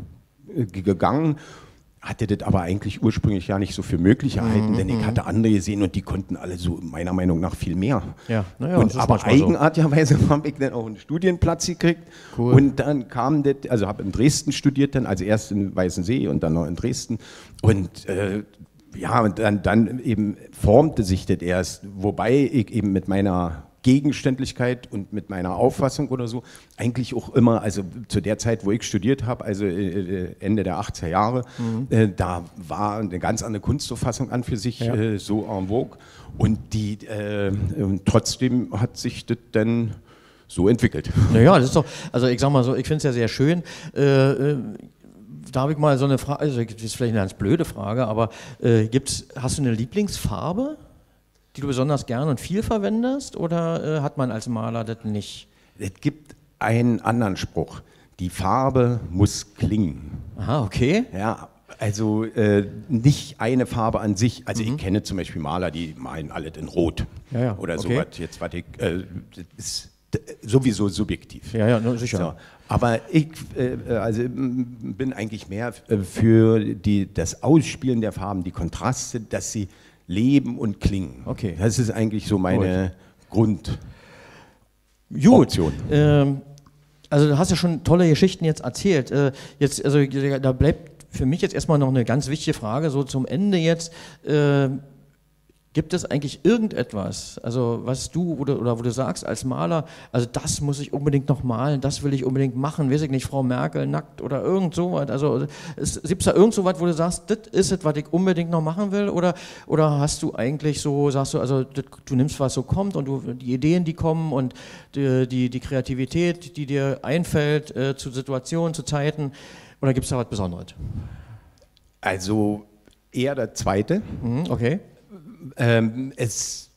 gegangen, hatte das aber eigentlich ursprünglich ja nicht so für möglich erhalten, mhm, denn ich hatte andere gesehen und die konnten alle so meiner Meinung nach viel mehr. Ja, naja, und aber eigenartigerweise so. habe ich dann auch einen Studienplatz gekriegt. Cool. Und dann kam das, also habe in Dresden studiert dann, also erst in Weißensee und dann noch in Dresden. Und äh, ja, und dann, dann eben formte sich das erst, wobei ich eben mit meiner Gegenständlichkeit und mit meiner Auffassung oder so, eigentlich auch immer, also zu der Zeit, wo ich studiert habe, also Ende der achtziger Jahre, mhm. äh, da war eine ganz andere Kunstauffassung an für sich, ja. äh, so en vogue. Und die, äh, und trotzdem hat sich das dann so entwickelt. Naja, das ist doch, also ich sag mal so, ich finde es ja sehr schön, äh, äh, da habe ich mal so eine Frage, also das ist vielleicht eine ganz blöde Frage, aber äh, gibt's, hast du eine Lieblingsfarbe, die du besonders gern und viel verwendest, oder äh, hat man als Maler das nicht? Es gibt einen anderen Spruch. Die Farbe muss klingen. Aha, okay. Ja, also äh, nicht eine Farbe an sich. Also mhm. ich kenne zum Beispiel Maler, die malen alles in Rot. Ja, ja. Oder okay. sowas. Jetzt, was ich, äh, das ist sowieso subjektiv. Ja, ja, no, sicher. So. Aber ich äh, also, bin eigentlich mehr für die, das Ausspielen der Farben, die Kontraste, dass sie leben und klingen. Okay. Das ist eigentlich so meine Grund. Gut. Ähm, also du hast ja schon tolle Geschichten jetzt erzählt. Äh, jetzt, also da bleibt für mich jetzt erstmal noch eine ganz wichtige Frage, so zum Ende jetzt. Äh, Gibt es eigentlich irgendetwas, also was du oder, oder wo du sagst als Maler, also das muss ich unbedingt noch malen, das will ich unbedingt machen, weiß ich nicht, Frau Merkel nackt oder irgend sowas, also gibt es da irgend sowas, wo du sagst, das ist es, was ich unbedingt noch machen will, oder, oder hast du eigentlich so, sagst du, also das, du nimmst, was so kommt und du, die Ideen, die kommen und die, die, die Kreativität, die dir einfällt äh, zu Situationen, zu Zeiten, oder gibt es da was Besonderes? Also eher der zweite. Mhm, okay. Ähm, es,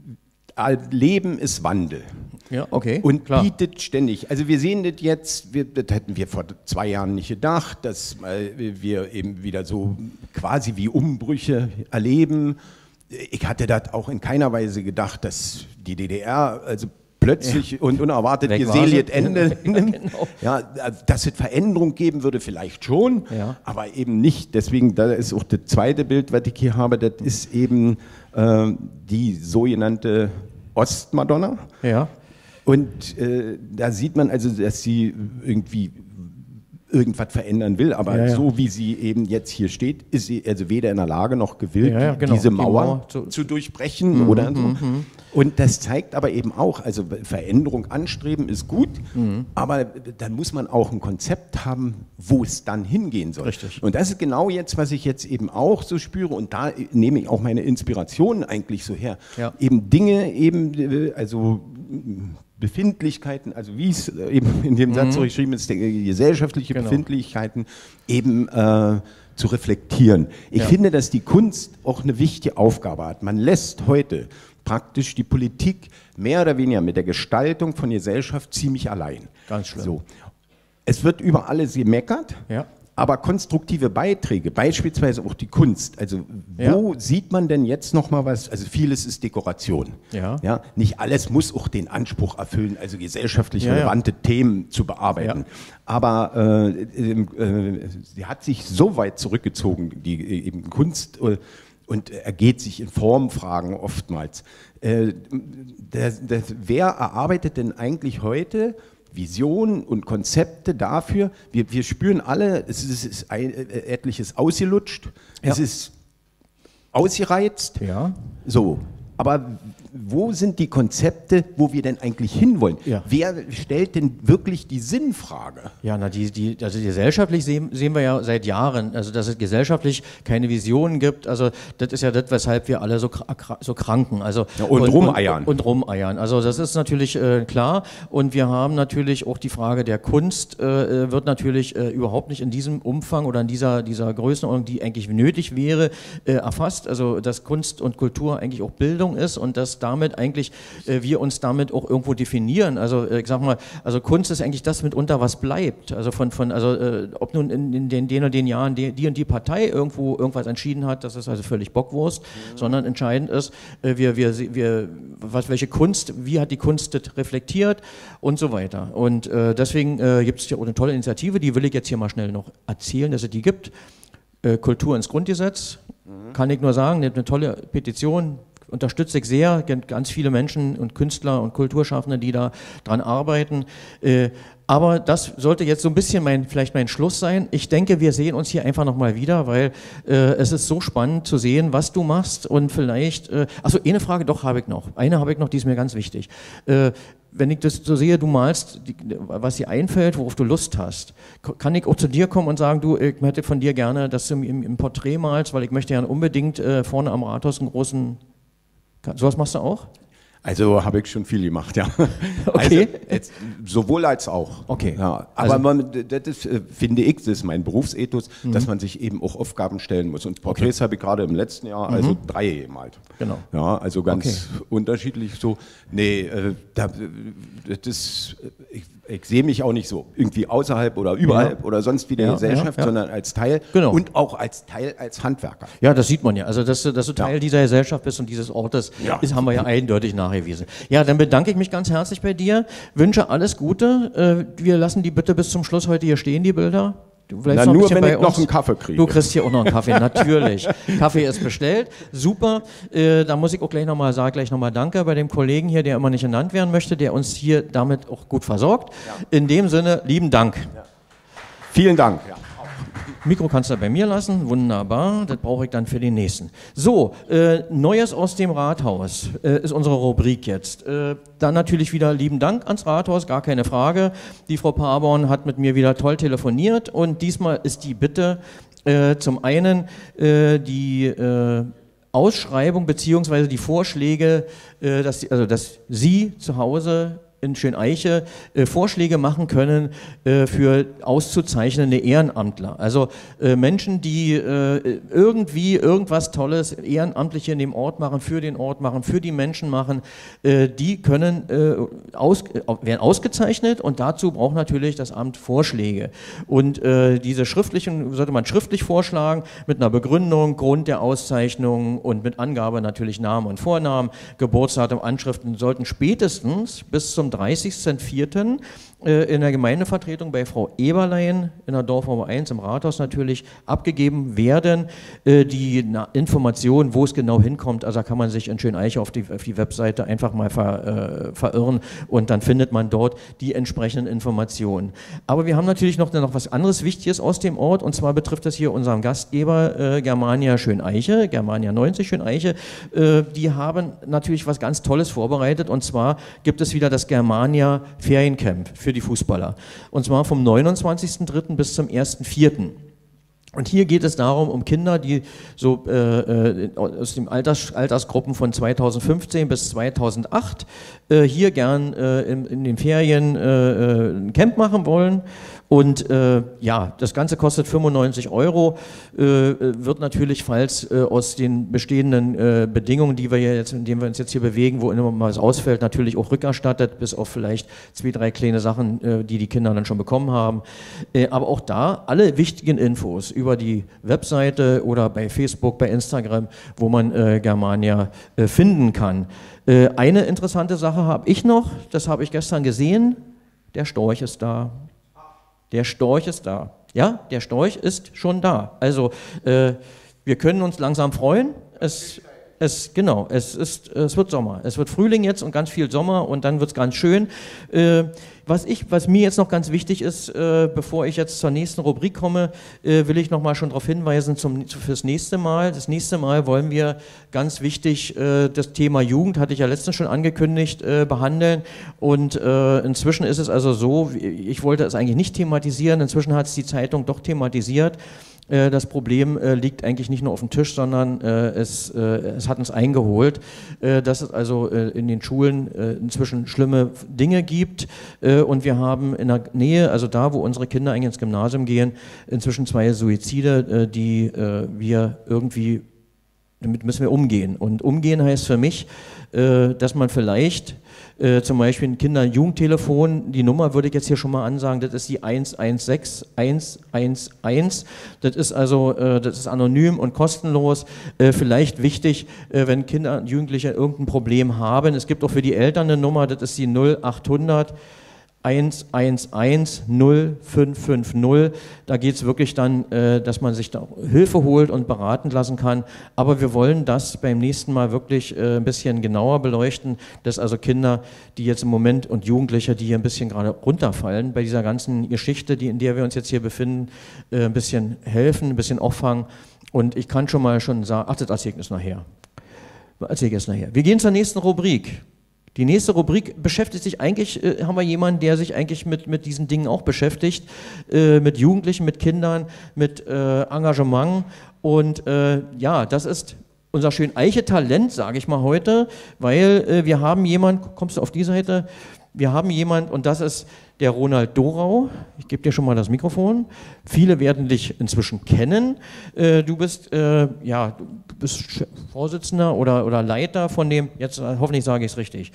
Leben ist Wandel. Ja, okay. Und klar. bietet ständig. Also wir sehen das jetzt, wir, das hätten wir vor zwei Jahren nicht gedacht, dass wir eben wieder so quasi wie Umbrüche erleben. Ich hatte das auch in keiner Weise gedacht, dass die D D R also plötzlich ja. und unerwartet ihr seliges Ende nimmt. Ja, genau. Ja, dass es Veränderung geben würde, vielleicht schon, ja. aber eben nicht. Deswegen, da ist auch das zweite Bild, was ich hier habe, das ist eben äh, die sogenannte Ostmadonna. Ja. Und äh, da sieht man also, dass sie irgendwie irgendwas verändern will, aber ja, ja. so wie sie eben jetzt hier steht, ist sie also weder in der Lage noch gewillt, ja, ja, genau. diese Mauer, die Mauer zu, zu durchbrechen mhm, oder so. Mhm. Und das zeigt aber eben auch, also Veränderung anstreben ist gut, mhm. aber dann muss man auch ein Konzept haben, wo es dann hingehen soll. Richtig. Und das ist genau jetzt, was ich jetzt eben auch so spüre, und da nehme ich auch meine Inspirationen eigentlich so her. Ja. Eben Dinge, eben, also Befindlichkeiten, also wie es eben in dem Satz so geschrieben ist, gesellschaftliche genau. Befindlichkeiten eben äh, zu reflektieren. Ich ja. finde, dass die Kunst auch eine wichtige Aufgabe hat. Man lässt heute praktisch die Politik mehr oder weniger mit der Gestaltung von Gesellschaft ziemlich allein. Ganz schlimm. So. Es wird über alles gemeckert. Ja. Aber konstruktive Beiträge, beispielsweise auch die Kunst, also wo ja. sieht man denn jetzt noch mal was, also vieles ist Dekoration. Ja. Ja, nicht alles muss auch den Anspruch erfüllen, also gesellschaftlich ja, relevante ja. Themen zu bearbeiten. Ja. Aber äh, äh, sie hat sich so weit zurückgezogen, die eben Kunst, äh, und ergeht sich in Formfragen oftmals. Äh, das, das, wer erarbeitet denn eigentlich heute Visionen und Konzepte dafür? Wir, wir spüren alle, es ist, es ist ein, äh, etliches ausgelutscht, ja. es ist ausgereizt. Ja. So, aber wo sind die Konzepte, wo wir denn eigentlich hinwollen? Ja. Wer stellt denn wirklich die Sinnfrage? Ja, na, die, die, also gesellschaftlich sehen, sehen wir ja seit Jahren, also dass es gesellschaftlich keine Visionen gibt, also das ist ja das, weshalb wir alle so, kr so kranken. Also, ja, und, und rumeiern. Und, und rumeiern. Also das ist natürlich äh, klar und wir haben natürlich auch die Frage der Kunst, äh, wird natürlich äh, überhaupt nicht in diesem Umfang oder in dieser, dieser Größenordnung, die eigentlich nötig wäre, äh, erfasst. Also dass Kunst und Kultur eigentlich auch Bildung ist und dass damit eigentlich äh, wir uns damit auch irgendwo definieren. Also äh, ich sag mal, also Kunst ist eigentlich das mitunter, was bleibt. Also von, von also äh, ob nun in, in den, den und den Jahren die, die und die Partei irgendwo irgendwas entschieden hat, das ist also völlig Bockwurst, mhm. sondern entscheidend ist, äh, wir, wir, wir, was, welche Kunst, wie hat die Kunst das reflektiert und so weiter. Und äh, deswegen äh, gibt es ja auch eine tolle Initiative, die will ich jetzt hier mal schnell noch erzählen, dass es die gibt. Äh, Kultur ins Grundgesetz, mhm. kann ich nur sagen, eine tolle Petition, unterstütze ich sehr, ganz viele Menschen und Künstler und Kulturschaffende, die da dran arbeiten. Äh, aber das sollte jetzt so ein bisschen mein, vielleicht mein Schluss sein. Ich denke, wir sehen uns hier einfach nochmal wieder, weil äh, es ist so spannend zu sehen, was du machst und vielleicht, äh, achso, eine Frage doch habe ich noch. Eine habe ich noch, die ist mir ganz wichtig. Äh, wenn ich das so sehe, du malst, die, was dir einfällt, worauf du Lust hast, kann ich auch zu dir kommen und sagen, du, ich hätte von dir gerne, dass du im, im Porträt malst, weil ich möchte ja unbedingt äh, vorne am Rathaus einen großen, sowas machst du auch? Also habe ich schon viel gemacht, ja. Okay. Also, jetzt, sowohl als auch. Okay. Ja, aber also, man, das ist, finde ich, das ist mein Berufsethos, mhm. dass man sich eben auch Aufgaben stellen muss. Und Porträts okay. habe ich gerade im letzten Jahr, also mhm. drei gemalt. Genau. Ja, also ganz okay. unterschiedlich so. Nee, äh, da, das ist, ich, ich sehe mich auch nicht so irgendwie außerhalb oder überhalb ja. oder sonst wie der ja, Gesellschaft, ja, ja. sondern als Teil genau. und auch als Teil als Handwerker. Ja, das sieht man ja. Also, dass, dass du Teil ja. dieser Gesellschaft bist und dieses Ortes, ja. ist, haben wir ja eindeutig nachgewiesen. Ja, dann bedanke ich mich ganz herzlich bei dir, wünsche alles Gute. Wir lassen die bitte bis zum Schluss heute hier stehen, die Bilder. Du Na, noch nur wenn ich uns. noch einen Kaffee kriege. Du kriegst hier auch noch einen Kaffee, natürlich. Kaffee ist bestellt, super. Äh, da muss ich auch gleich nochmal sagen, gleich nochmal Danke bei dem Kollegen hier, der immer nicht genannt werden möchte, der uns hier damit auch gut versorgt. Ja. In dem Sinne, lieben Dank. Ja. Vielen Dank. Ja. Mikro kannst du bei mir lassen, wunderbar, das brauche ich dann für den nächsten. So, äh, Neues aus dem Rathaus äh, ist unsere Rubrik jetzt. Äh, dann natürlich wieder lieben Dank ans Rathaus, gar keine Frage. Die Frau Paborn hat mit mir wieder toll telefoniert und diesmal ist die Bitte äh, zum einen äh, die äh, Ausschreibung beziehungsweise die Vorschläge, äh, dass, die, also dass Sie zu Hause in Schöneiche äh, Vorschläge machen können äh, für auszuzeichnende Ehrenamtler. Also äh, Menschen, die äh, irgendwie irgendwas Tolles, Ehrenamtliche in dem Ort machen, für den Ort machen, für die Menschen machen, äh, die können, äh, aus, äh, werden ausgezeichnet und dazu braucht natürlich das Amt Vorschläge. Und äh, diese schriftlichen, sollte man schriftlich vorschlagen, mit einer Begründung, Grund der Auszeichnung und mit Angabe natürlich Namen und Vornamen, Geburtsdatum, Anschriften, sollten spätestens bis zum dreißigsten vierten in der Gemeindevertretung bei Frau Eberlein in der Dorfnummer eins im Rathaus natürlich abgegeben werden. Die Informationen, wo es genau hinkommt, also da kann man sich in Schöneiche auf die, auf die Webseite einfach mal ver, äh, verirren und dann findet man dort die entsprechenden Informationen. Aber wir haben natürlich noch, noch was anderes Wichtiges aus dem Ort und zwar betrifft das hier unseren Gastgeber äh, Germania Schöneiche, Germania neunzig Schöneiche. Äh, die haben natürlich was ganz Tolles vorbereitet und zwar gibt es wieder das Germania Feriencamp für die Fußballer. Und zwar vom neunundzwanzigsten dritten bis zum ersten vierten Und hier geht es darum, um Kinder, die so äh, äh, aus den Alters, Altersgruppen von zweitausendfünfzehn bis zweitausendacht äh, hier gern äh, in, in den Ferien äh, ein Camp machen wollen. Und äh, ja, das Ganze kostet fünfundneunzig Euro, äh, wird natürlich, falls äh, aus den bestehenden äh, Bedingungen, die wir jetzt, in denen wir uns jetzt hier bewegen, wo immer mal was ausfällt, natürlich auch rückerstattet, bis auf vielleicht zwei, drei kleine Sachen, äh, die die Kinder dann schon bekommen haben. Äh, aber auch da alle wichtigen Infos über die Webseite oder bei Facebook, bei Instagram, wo man äh, Germania äh, finden kann. Äh, eine interessante Sache habe ich noch, das habe ich gestern gesehen, der Storch ist da. Der Storch ist da. Ja, der Storch ist schon da. Also äh, wir können uns langsam freuen. Es, es, genau, es, ist, es wird Sommer. Es wird Frühling jetzt und ganz viel Sommer und dann wird es ganz schön. Äh, was, ich, was mir jetzt noch ganz wichtig ist, äh, bevor ich jetzt zur nächsten Rubrik komme, äh, will ich noch mal schon darauf hinweisen zum, fürs nächste Mal. Das nächste Mal wollen wir ganz wichtig äh, das Thema Jugend, hatte ich ja letztens schon angekündigt, äh, behandeln. Und äh, inzwischen ist es also so, ich wollte es eigentlich nicht thematisieren, inzwischen hat es die Zeitung doch thematisiert. Das Problem äh, liegt eigentlich nicht nur auf dem Tisch, sondern äh, es, äh, es hat uns eingeholt, äh, dass es also äh, in den Schulen äh, inzwischen schlimme Dinge gibt äh, und wir haben in der Nähe, also da, wo unsere Kinder eigentlich ins Gymnasium gehen, inzwischen zwei Suizide, äh, die äh, wir irgendwie, damit müssen wir umgehen. Und umgehen heißt für mich, äh, dass man vielleicht Äh, zum Beispiel ein Kinder- und Jugendtelefon, die Nummer würde ich jetzt hier schon mal ansagen, das ist die eins eins sechs eins eins eins, das ist also, äh, das ist anonym und kostenlos, äh, vielleicht wichtig, äh, wenn Kinder und Jugendliche irgendein Problem haben. Es gibt auch für die Eltern eine Nummer, das ist die null achthundert eins eins eins null fünf fünf null. Da geht es wirklich dann, äh, dass man sich da Hilfe holt und beraten lassen kann. Aber wir wollen das beim nächsten Mal wirklich äh, ein bisschen genauer beleuchten, dass also Kinder, die jetzt im Moment und Jugendliche, die hier ein bisschen gerade runterfallen bei dieser ganzen Geschichte, die, in der wir uns jetzt hier befinden, äh, ein bisschen helfen, ein bisschen auffangen. Und ich kann schon mal schon sagen, ach, das erzähle ich jetzt nachher. Erzähle ich jetzt nachher. Wir gehen zur nächsten Rubrik. Die nächste Rubrik beschäftigt sich eigentlich, äh, haben wir jemanden, der sich eigentlich mit, mit diesen Dingen auch beschäftigt, äh, mit Jugendlichen, mit Kindern, mit äh, Engagement und äh, ja, das ist unser Schöneiche-Talent, sage ich mal heute, weil äh, wir haben jemanden, kommst du auf die Seite, wir haben jemanden und das ist der Ronald Dorau. Ich gebe dir schon mal das Mikrofon. Viele werden dich inzwischen kennen. Äh, du bist, äh, ja, du bist Vorsitzender oder, oder Leiter von dem, jetzt hoffentlich sage ich es richtig,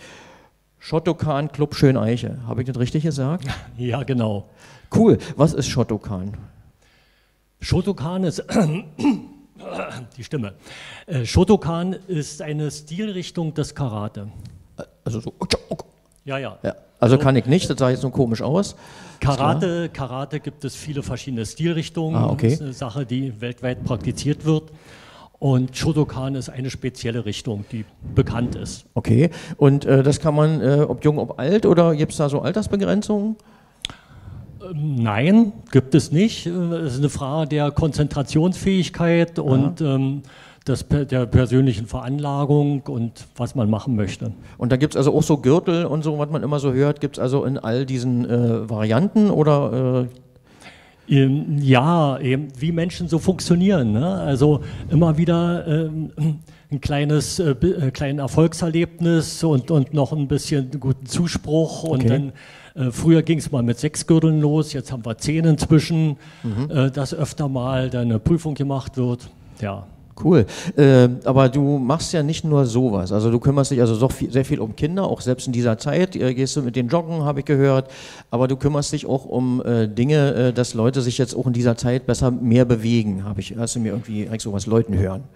Shotokan Club Schöneiche. Habe ich das richtig gesagt? Ja, genau. Cool. Was ist Shotokan? Shotokan ist, die Stimme, äh, Shotokan ist eine Stilrichtung des Karate. Also so, Ja, ja. ja. Also kann ich nicht, das sah jetzt nur komisch aus. Karate, Karate gibt es viele verschiedene Stilrichtungen. Ah, okay. Das ist eine Sache, die weltweit praktiziert wird. Und Shotokan ist eine spezielle Richtung, die bekannt ist. Okay, und äh, das kann man, äh, ob jung, ob alt, oder gibt es da so Altersbegrenzungen? Ähm, nein, gibt es nicht. Es ist eine Frage der Konzentrationsfähigkeit und ähm, des, der persönlichen Veranlagung und was man machen möchte. Und da gibt es also auch so Gürtel und so, was man immer so hört, gibt es also in all diesen äh, Varianten oder... Äh Ähm, ja, eben wie Menschen so funktionieren. Ne? Also immer wieder ähm, ein kleines äh, äh, kleines Erfolgserlebnis und, und noch ein bisschen guten Zuspruch. Und Okay. dann, äh, früher ging es mal mit sechs Gürteln los, jetzt haben wir zehn inzwischen, Mhm. äh, dass öfter mal dann eine Prüfung gemacht wird. Ja. Cool. Äh, aber du machst ja nicht nur sowas. Also du kümmerst dich also so viel, sehr viel um Kinder, auch selbst in dieser Zeit. Äh, gehst du mit den Joggen, habe ich gehört. Aber du kümmerst dich auch um äh, Dinge, äh, dass Leute sich jetzt auch in dieser Zeit besser mehr bewegen. Habe ich, hast du mir irgendwie eigentlich sowas Leuten hören?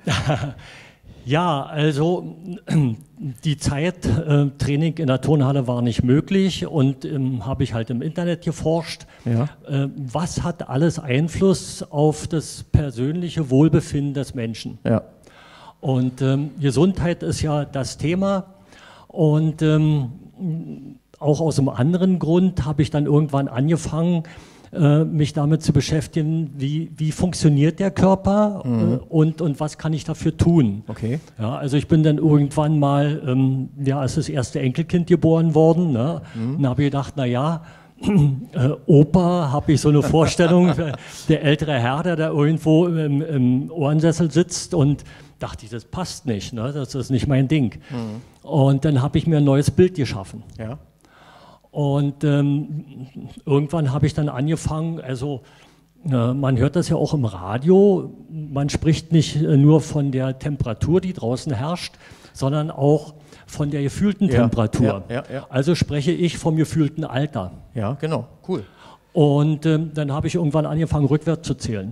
Ja, also die Zeit, äh, Training in der Turnhalle war nicht möglich und ähm, habe ich halt im Internet geforscht, Ja. äh, was hat alles Einfluss auf das persönliche Wohlbefinden des Menschen. Ja. Und ähm, Gesundheit ist ja das Thema und ähm, auch aus einem anderen Grund habe ich dann irgendwann angefangen, äh, mich damit zu beschäftigen, wie, wie funktioniert der Körper Mhm. äh, und, und was kann ich dafür tun. Okay. Ja, also ich bin dann irgendwann mal, ähm, ja, als das erste Enkelkind geboren worden, ne? Mhm. Dann habe ich gedacht, naja, äh, Opa, habe ich so eine Vorstellung, der ältere Herr, der da irgendwo im, im Ohrensessel sitzt und dachte ich, das passt nicht, ne? Das ist nicht mein Ding. Mhm. Und dann habe ich mir ein neues Bild geschaffen. Ja. Und ähm, irgendwann habe ich dann angefangen, also äh, man hört das ja auch im Radio, man spricht nicht äh, nur von der Temperatur, die draußen herrscht, sondern auch von der gefühlten Ja, Temperatur. ja, ja, ja. Also spreche ich vom gefühlten Alter. Ja, genau. Cool. Und ähm, dann habe ich irgendwann angefangen, rückwärts zu zählen.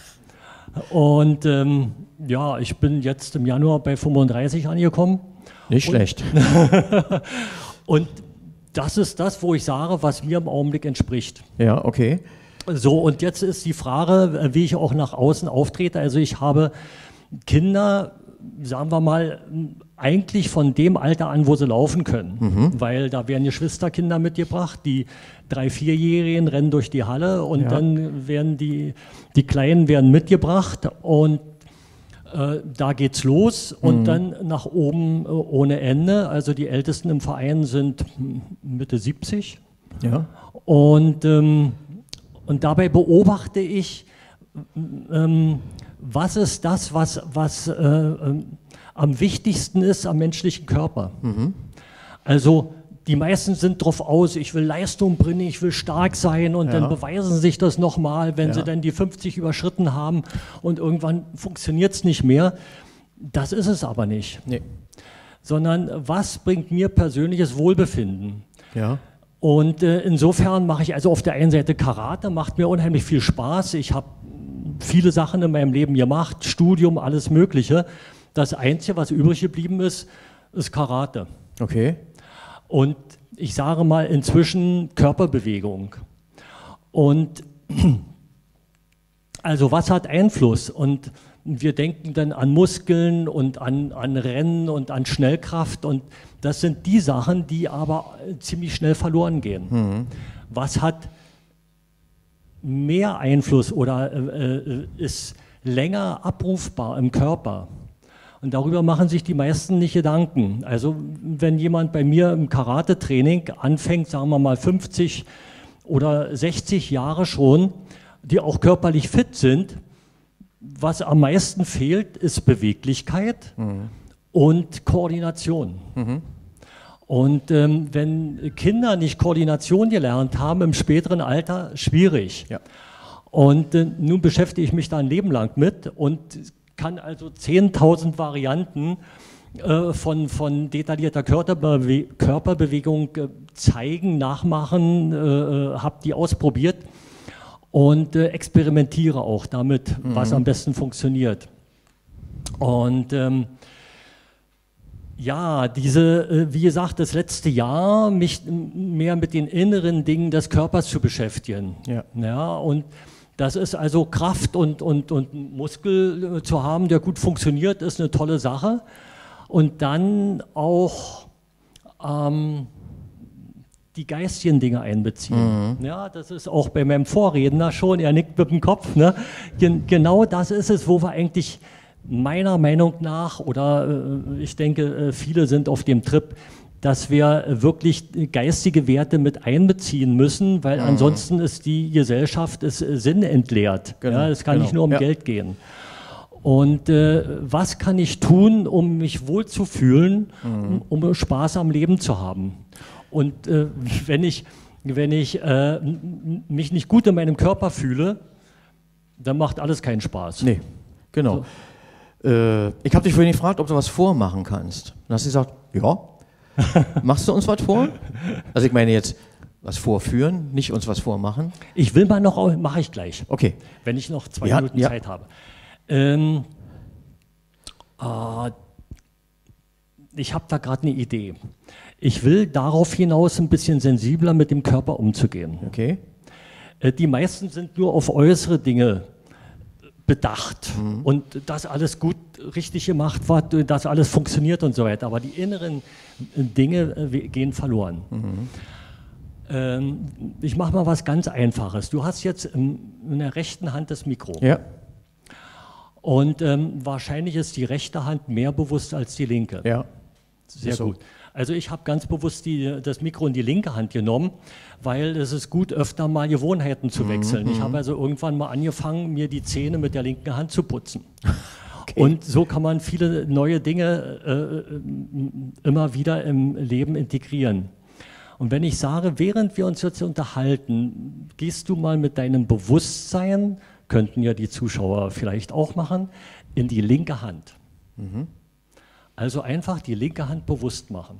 Und ähm, ja, ich bin jetzt im Januar bei fünfunddreißig angekommen. Nicht schlecht. Und das ist das, wo ich sage, was mir im Augenblick entspricht. Ja, okay. So, und jetzt ist die Frage, wie ich auch nach außen auftrete. Also ich habe Kinder, sagen wir mal, eigentlich von dem Alter an, wo sie laufen können. Mhm. Weil da werden Geschwisterkinder mitgebracht, die drei-, vierjährigen rennen durch die Halle und ja. dann werden die, die Kleinen werden mitgebracht und äh, da geht's los und mhm. dann nach oben äh, ohne Ende. Also die Ältesten im Verein sind Mitte siebzig. Ja. Und, ähm, und dabei beobachte ich, ähm, was ist das, was, was äh, äh, am wichtigsten ist am menschlichen Körper. Mhm. Also die meisten sind drauf aus, ich will Leistung bringen, ich will stark sein und ja. dann beweisen sie sich das nochmal, wenn ja. sie dann die fünfzig überschritten haben und irgendwann funktioniert es nicht mehr. Das ist es aber nicht. Nee. Sondern was bringt mir persönliches Wohlbefinden? Ja. Und äh, insofern mache ich also auf der einen Seite Karate, macht mir unheimlich viel Spaß. Ich habe viele Sachen in meinem Leben gemacht, Studium, alles Mögliche. Das Einzige, was übrig geblieben ist, ist Karate. Okay. Und ich sage mal inzwischen Körperbewegung. Und also was hat Einfluss? Und wir denken dann an Muskeln und an, an Rennen und an Schnellkraft. Und das sind die Sachen, die aber ziemlich schnell verloren gehen. Mhm. Was hat mehr Einfluss oder äh, ist länger abrufbar im Körper? Und darüber machen sich die meisten nicht Gedanken. Also wenn jemand bei mir im Karate-Training anfängt, sagen wir mal fünfzig oder sechzig Jahre schon, die auch körperlich fit sind, was am meisten fehlt, ist Beweglichkeit mhm. und Koordination. Mhm. Und ähm, wenn Kinder nicht Koordination gelernt haben, im späteren Alter, schwierig. Ja. Und äh, nun beschäftige ich mich da ein Leben lang mit und kann also zehntausend Varianten äh, von, von detaillierter Körperbewe Körperbewegung äh, zeigen, nachmachen, äh, habe die ausprobiert und äh, experimentiere auch damit, mhm. was am besten funktioniert. Und ähm, ja, diese, äh, wie gesagt, das letzte Jahr, mich mehr mit den inneren Dingen des Körpers zu beschäftigen. Ja. Ja, und das ist also Kraft und, und, und Muskel zu haben, der gut funktioniert, ist eine tolle Sache. Und dann auch ähm, die geistigen Dinge einbeziehen. Mhm. Ja, das ist auch bei meinem Vorredner schon, er nickt mit dem Kopf. Ne? Gen genau das ist es, wo wir eigentlich meiner Meinung nach, oder äh, ich denke, äh, viele sind auf dem Trip, dass wir wirklich geistige Werte mit einbeziehen müssen, weil mhm. ansonsten ist die Gesellschaft ist sinnentleert. Genau, ja, es kann genau. nicht nur um ja. Geld gehen. Und äh, was kann ich tun, um mich wohlzufühlen, mhm. um, um Spaß am Leben zu haben? Und äh, wenn ich, wenn ich äh, mich nicht gut in meinem Körper fühle, dann macht alles keinen Spaß. Nee, genau. So. Äh, ich habe dich vorhin gefragt, ob du was vormachen kannst. Dann hast du gesagt, ja. Machst du uns was vor? Also ich meine jetzt, was vorführen, nicht uns was vormachen. Ich will mal noch, mache ich gleich. Okay. Wenn ich noch zwei ja, Minuten ja. Zeit habe. Ähm, äh, ich habe da gerade eine Idee. Ich will darauf hinaus ein bisschen sensibler mit dem Körper umzugehen. Okay. Äh, die meisten sind nur auf äußere Dinge bedacht mhm. und dass alles gut richtig gemacht wird, dass alles funktioniert und so weiter. Aber die inneren Dinge äh, gehen verloren. Mhm. Ähm, ich mache mal was ganz Einfaches. Du hast jetzt in, in der rechten Hand das Mikro. Ja. Und ähm, wahrscheinlich ist die rechte Hand mehr bewusst als die linke. Ja. Sehr so. gut. Also ich habe ganz bewusst die, das Mikro in die linke Hand genommen, weil es ist gut, öfter mal Gewohnheiten zu wechseln. Mhm. Ich habe also irgendwann mal angefangen, mir die Zähne mit der linken Hand zu putzen. Okay. Und so kann man viele neue Dinge äh, immer wieder im Leben integrieren. Und wenn ich sage, während wir uns jetzt unterhalten, gehst du mal mit deinem Bewusstsein, könnten ja die Zuschauer vielleicht auch machen, in die linke Hand. Mhm. Also einfach die linke Hand bewusst machen.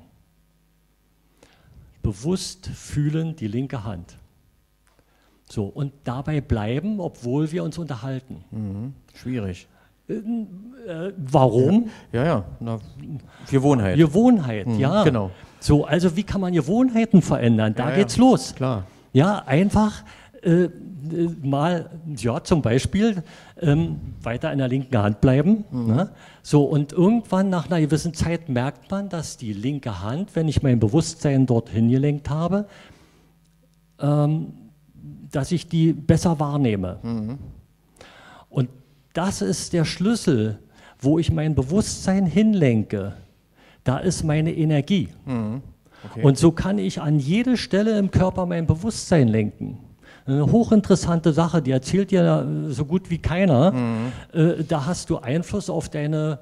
Bewusst fühlen die linke Hand. So, und dabei bleiben, obwohl wir uns unterhalten. Mhm. Schwierig. Äh, äh, warum? Ja, ja, ja. Na, Gewohnheit. Gewohnheit, mhm, ja. Genau. So, also wie kann man Gewohnheiten verändern? Da ja, geht's ja. los. Klar. Ja, einfach äh, mal, ja, zum Beispiel ähm, weiter in der linken Hand bleiben. Mhm. Ne? So, und irgendwann nach einer gewissen Zeit merkt man, dass die linke Hand, wenn ich mein Bewusstsein dorthin gelenkt habe, ähm, dass ich die besser wahrnehme. Mhm. Und das ist der Schlüssel, wo ich mein Bewusstsein hinlenke. Da ist meine Energie. Mhm. Okay. Und so kann ich an jede Stelle im Körper mein Bewusstsein lenken. Eine hochinteressante Sache, die erzählt dir so gut wie keiner. Mhm. Äh, da hast du Einfluss auf deine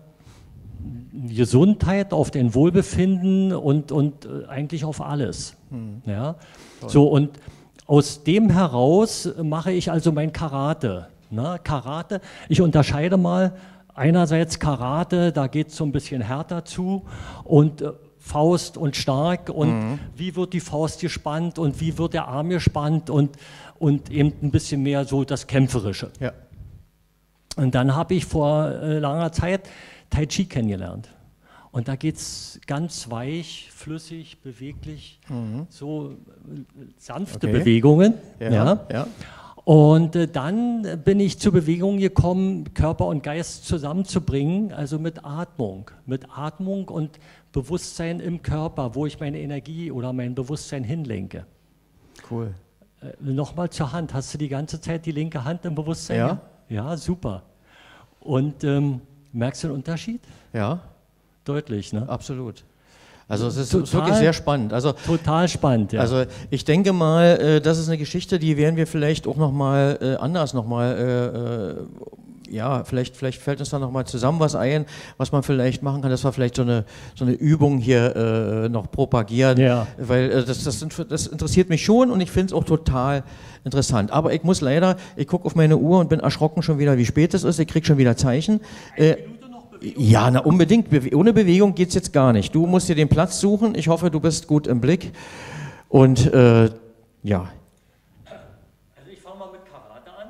Gesundheit, auf dein Wohlbefinden und, und äh, eigentlich auf alles. Mhm. Ja? So, und aus dem heraus mache ich also mein Karate. Na, Karate, ich unterscheide mal, einerseits Karate, da geht es so ein bisschen härter zu und äh, Faust und stark und mhm. wie wird die Faust gespannt und wie wird der Arm gespannt und, und eben ein bisschen mehr so das Kämpferische. Ja. Und dann habe ich vor äh, langer Zeit Tai Chi kennengelernt. Und da geht es ganz weich, flüssig, beweglich, mhm. so äh, sanfte okay. Bewegungen. Ja, ja. Ja. Und äh, dann bin ich zur Bewegung gekommen, Körper und Geist zusammenzubringen, also mit Atmung. Mit Atmung und Bewusstsein im Körper, wo ich meine Energie oder mein Bewusstsein hinlenke. Cool. Äh, Nochmal zur Hand. Hast du die ganze Zeit die linke Hand im Bewusstsein? Ja. Ja, super. Und ähm, merkst du den Unterschied? Ja. Deutlich, ne? Absolut. Also es ist total, wirklich sehr spannend. Also, total spannend, ja. Also ich denke mal, äh, das ist eine Geschichte, die werden wir vielleicht auch nochmal äh, anders nochmal, äh, äh, ja, vielleicht, vielleicht fällt uns da nochmal zusammen was ein, was man vielleicht machen kann, dass wir vielleicht so eine, so eine Übung hier äh, noch propagieren, ja. weil äh, das, das, das interessiert mich schon und ich finde es auch total interessant. Aber ich muss leider, ich gucke auf meine Uhr und bin erschrocken schon wieder, wie spät es ist, ich kriege schon wieder Zeichen. Äh, Ja, na unbedingt. Ohne Bewegung geht es jetzt gar nicht. Du musst dir den Platz suchen. Ich hoffe, du bist gut im Blick. Und äh, ja. Also ich fange mal mit Karate an.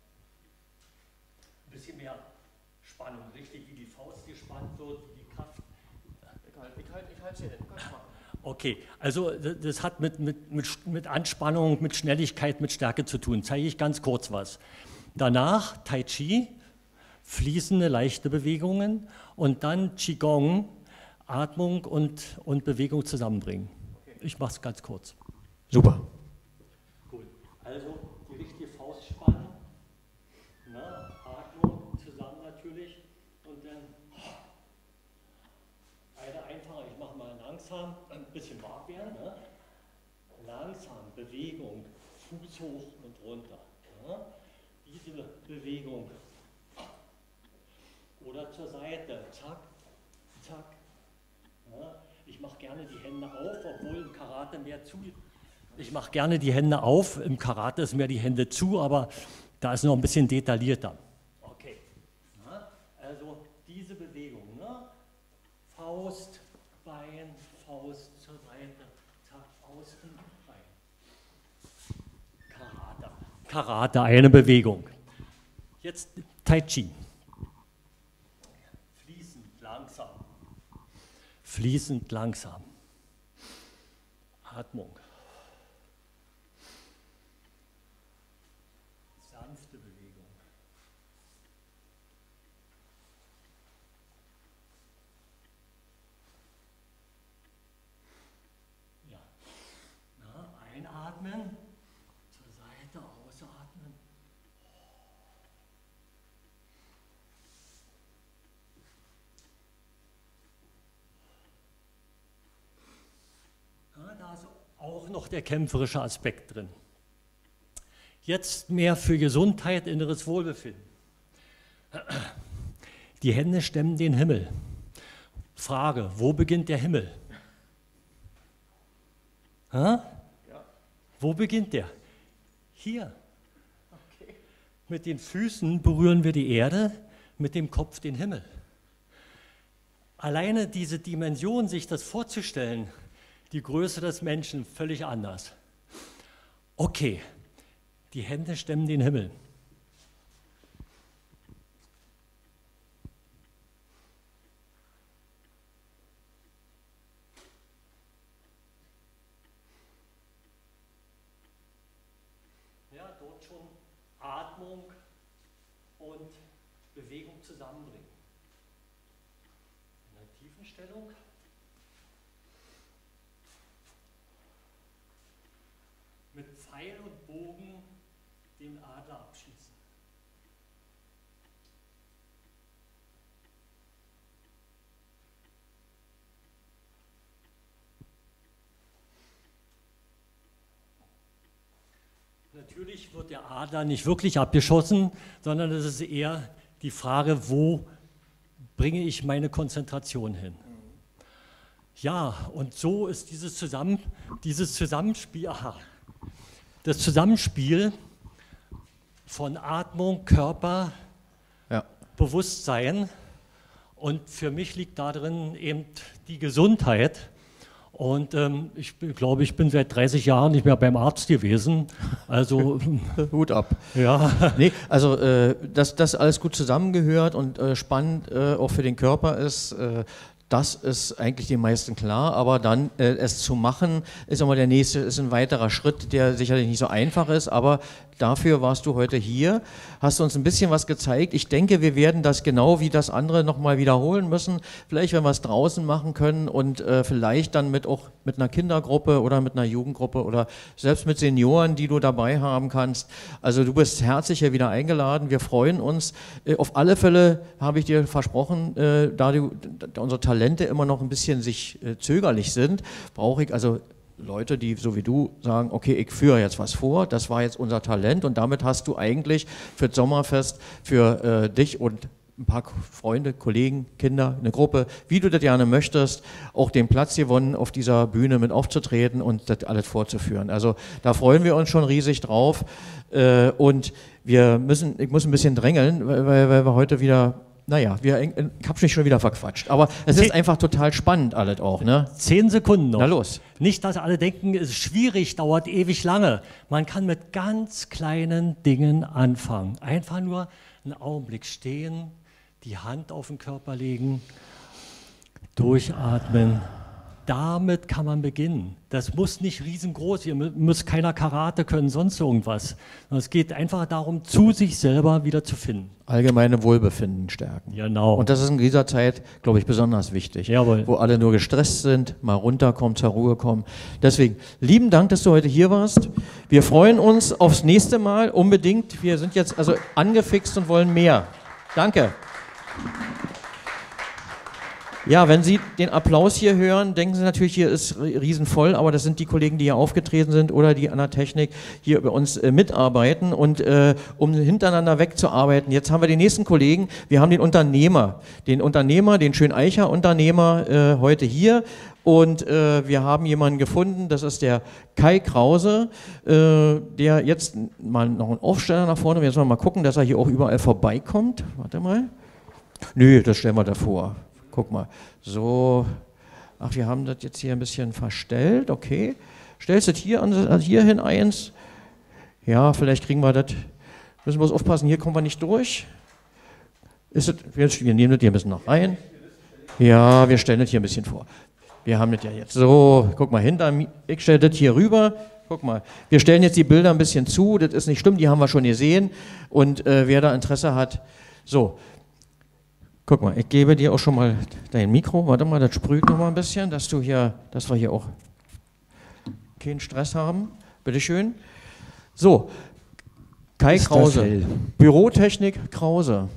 Ein bisschen mehr Spannung, richtig wie die Faust gespannt wird, wie die Kraft. Ich halte ich halt, ich halt hier hin. Okay, also das hat mit, mit, mit, mit Anspannung, mit Schnelligkeit, mit Stärke zu tun. Zeige ich ganz kurz was. Danach Tai Chi. Fließende, leichte Bewegungen und dann Qigong, Atmung und, und Bewegung zusammenbringen. Okay. Ich mache es ganz kurz. Super. Gut. Also die richtige Faust spannen, na, Atmung zusammen natürlich und dann eine einfache, ich mache mal langsam, ein bisschen wach werden. Ne? Langsam, Bewegung, Fuß hoch und runter. Ne? Diese Bewegung. Oder zur Seite, zack, zack. Ja, ich mache gerne die Hände auf, obwohl im Karate mehr zu. Ich mache gerne die Hände auf, im Karate ist mehr die Hände zu, aber da ist noch ein bisschen detaillierter. Okay, ja, also diese Bewegung, ne? Faust, Bein, Faust zur Seite, zack, außen, Bein. Karate, Karate, eine Bewegung. Jetzt Tai Chi. Fließend langsam. Atmung. Sanfte Bewegung. Ja. Na, einatmen, zur Seite ausatmen. Da ist auch noch der kämpferische Aspekt drin. Jetzt mehr für Gesundheit, inneres Wohlbefinden. Die Hände stemmen den Himmel. Frage, wo beginnt der Himmel? Ha? Ja. Wo beginnt der? Hier. Okay. Mit den Füßen berühren wir die Erde, mit dem Kopf den Himmel. Alleine diese Dimension, sich das vorzustellen, die Größe des Menschen völlig anders. Okay, die Hände stemmen den Himmel. Ja, dort schon Atmung und Bewegung zusammenbringen. In der tiefen Stellung. Mit Pfeil und Bogen den Adler abschießen. Natürlich wird der Adler nicht wirklich abgeschossen, sondern es ist eher die Frage, wo bringe ich meine Konzentration hin. Ja, und so ist dieses, Zusammen, dieses Zusammenspiel, aha, das Zusammenspiel von Atmung, Körper, Ja. Bewusstsein, und für mich liegt da drin eben die Gesundheit. Und ähm, ich glaube, ich bin seit dreißig Jahren nicht mehr beim Arzt gewesen. Also Hut ab. ja. Nee, also äh, dass das alles gut zusammengehört und äh, spannend äh, auch für den Körper ist, äh, das ist eigentlich den meisten klar, aber dann äh, es zu machen, ist immer der nächste, ist ein weiterer Schritt, der sicherlich nicht so einfach ist, aber dafür warst du heute hier, hast uns ein bisschen was gezeigt. Ich denke, wir werden das genau wie das andere nochmal wiederholen müssen, vielleicht wenn wir es draußen machen können und äh, vielleicht dann mit auch mit einer Kindergruppe oder mit einer Jugendgruppe oder selbst mit Senioren, die du dabei haben kannst. Also du bist herzlich hier wieder eingeladen, wir freuen uns. Äh, auf alle Fälle habe ich dir versprochen, äh, da, du, da unsere Talente immer noch ein bisschen sich äh, zögerlich sind, brauche ich also Leute, die so wie du sagen, okay, ich führe jetzt was vor, das war jetzt unser Talent und damit hast du eigentlich für das Sommerfest für äh, dich und ein paar Freunde, Kollegen, Kinder, eine Gruppe, wie du das gerne möchtest, auch den Platz gewonnen, auf dieser Bühne mit aufzutreten und das alles vorzuführen. Also da freuen wir uns schon riesig drauf äh, und wir müssen, ich muss ein bisschen drängeln, weil, weil wir heute wieder Naja, wir, ich habe mich schon wieder verquatscht, aber es ist einfach total spannend alles auch, ne? Zehn Sekunden noch. Na los. Nicht, dass alle denken, es ist schwierig, dauert ewig lange. Man kann mit ganz kleinen Dingen anfangen. Einfach nur einen Augenblick stehen, die Hand auf den Körper legen, durchatmen. Damit kann man beginnen. Das muss nicht riesengroß, ihr müsst keiner Karate können, sonst irgendwas. Es geht einfach darum, zu sich selber wieder zu finden. Allgemeine Wohlbefinden stärken. Genau. Und das ist in dieser Zeit, glaube ich, besonders wichtig. Jawohl. Wo alle nur gestresst sind, mal runterkommen, zur Ruhe kommen. Deswegen, lieben Dank, dass du heute hier warst. Wir freuen uns aufs nächste Mal unbedingt. Wir sind jetzt also angefixt und wollen mehr. Danke. Ja, wenn Sie den Applaus hier hören, denken Sie natürlich, hier ist riesenvoll, aber das sind die Kollegen, die hier aufgetreten sind oder die an der Technik hier bei uns äh, mitarbeiten und äh, um hintereinander wegzuarbeiten. Jetzt haben wir den nächsten Kollegen, wir haben den Unternehmer, den Unternehmer, den Schöneicher Unternehmer äh, heute hier und äh, wir haben jemanden gefunden, das ist der Kai Krause, äh, der jetzt mal noch einen Aufsteller nach vorne, jetzt mal gucken, dass er hier auch überall vorbeikommt. Warte mal. Nö, das stellen wir davor. Guck mal, so, ach, wir haben das jetzt hier ein bisschen verstellt, okay. Stellst du das hier, an, hier hin eins? Ja, vielleicht kriegen wir das, müssen wir uns aufpassen, hier kommen wir nicht durch. Ist das, wir nehmen das hier ein bisschen noch rein. Ja, wir stellen das hier ein bisschen vor. Wir haben das ja jetzt so, guck mal, hinter mir, ich stelle das hier rüber. Guck mal, wir stellen jetzt die Bilder ein bisschen zu, das ist nicht schlimm, die haben wir schon gesehen. Und äh, wer da Interesse hat, so. Guck mal, ich gebe dir auch schon mal dein Mikro. Warte mal, das sprüht noch mal ein bisschen, dass du hier, dass wir hier auch keinen Stress haben. Bitteschön. So, Kai Krause, Bürotechnik Krause.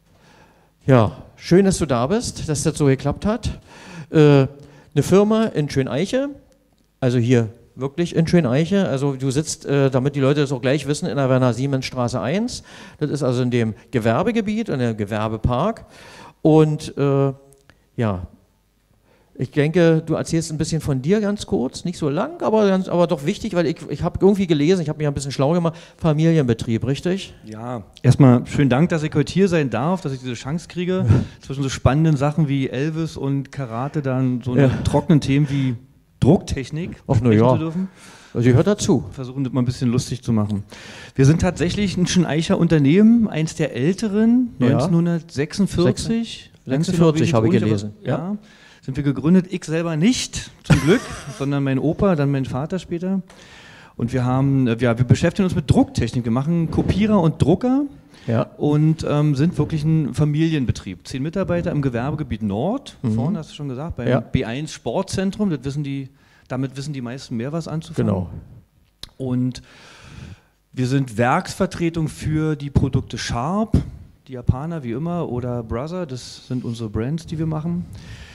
Ja, schön, dass du da bist, dass das so geklappt hat. Äh, eine Firma in Schöneiche, also hier wirklich in Schöneiche, also du sitzt, äh, damit die Leute das auch gleich wissen, in der Werner-Siemens-Straße eins. Das ist also in dem Gewerbegebiet, in dem Gewerbepark. Und äh, ja, ich denke, du erzählst ein bisschen von dir ganz kurz, nicht so lang, aber, ganz, aber doch wichtig, weil ich, ich habe irgendwie gelesen, ich habe mich ein bisschen schlau gemacht, Familienbetrieb, richtig? Ja, erstmal schönen Dank, dass ich heute hier sein darf, dass ich diese Chance kriege, zwischen so spannenden Sachen wie Elvis und Karate dann so ja. trockenen Themen wie Drucktechnik Ach, na ja. zu dürfen. Also gehört dazu. Versuchen das mal ein bisschen lustig zu machen. Wir sind tatsächlich ein Schöneicher Unternehmen, eins der älteren, ja. neunzehnhundertsechsundvierzig. sechsundvierzig habe ich gelesen. Ja. ja. Sind wir gegründet, ich selber nicht, zum Glück, sondern mein Opa, dann mein Vater später. Und wir haben, ja, wir beschäftigen uns mit Drucktechnik. Wir machen Kopierer und Drucker. Ja. Und ähm, sind wirklich ein Familienbetrieb. Zehn Mitarbeiter im Gewerbegebiet Nord, mhm. vorne hast du schon gesagt, beim ja. B eins Sportzentrum, das wissen die, damit wissen die meisten mehr was anzufangen. Genau. Und wir sind Werksvertretung für die Produkte Sharp, die Japaner wie immer, oder Brother, das sind unsere Brands, die wir machen.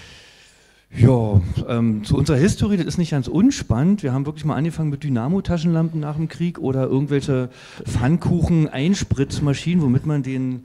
Ja, ähm, zu unserer Historie, das ist nicht ganz unspannend. Wir haben wirklich mal angefangen mit Dynamo-Taschenlampen nach dem Krieg oder irgendwelche Pfannkuchen-Einspritzmaschinen, womit man den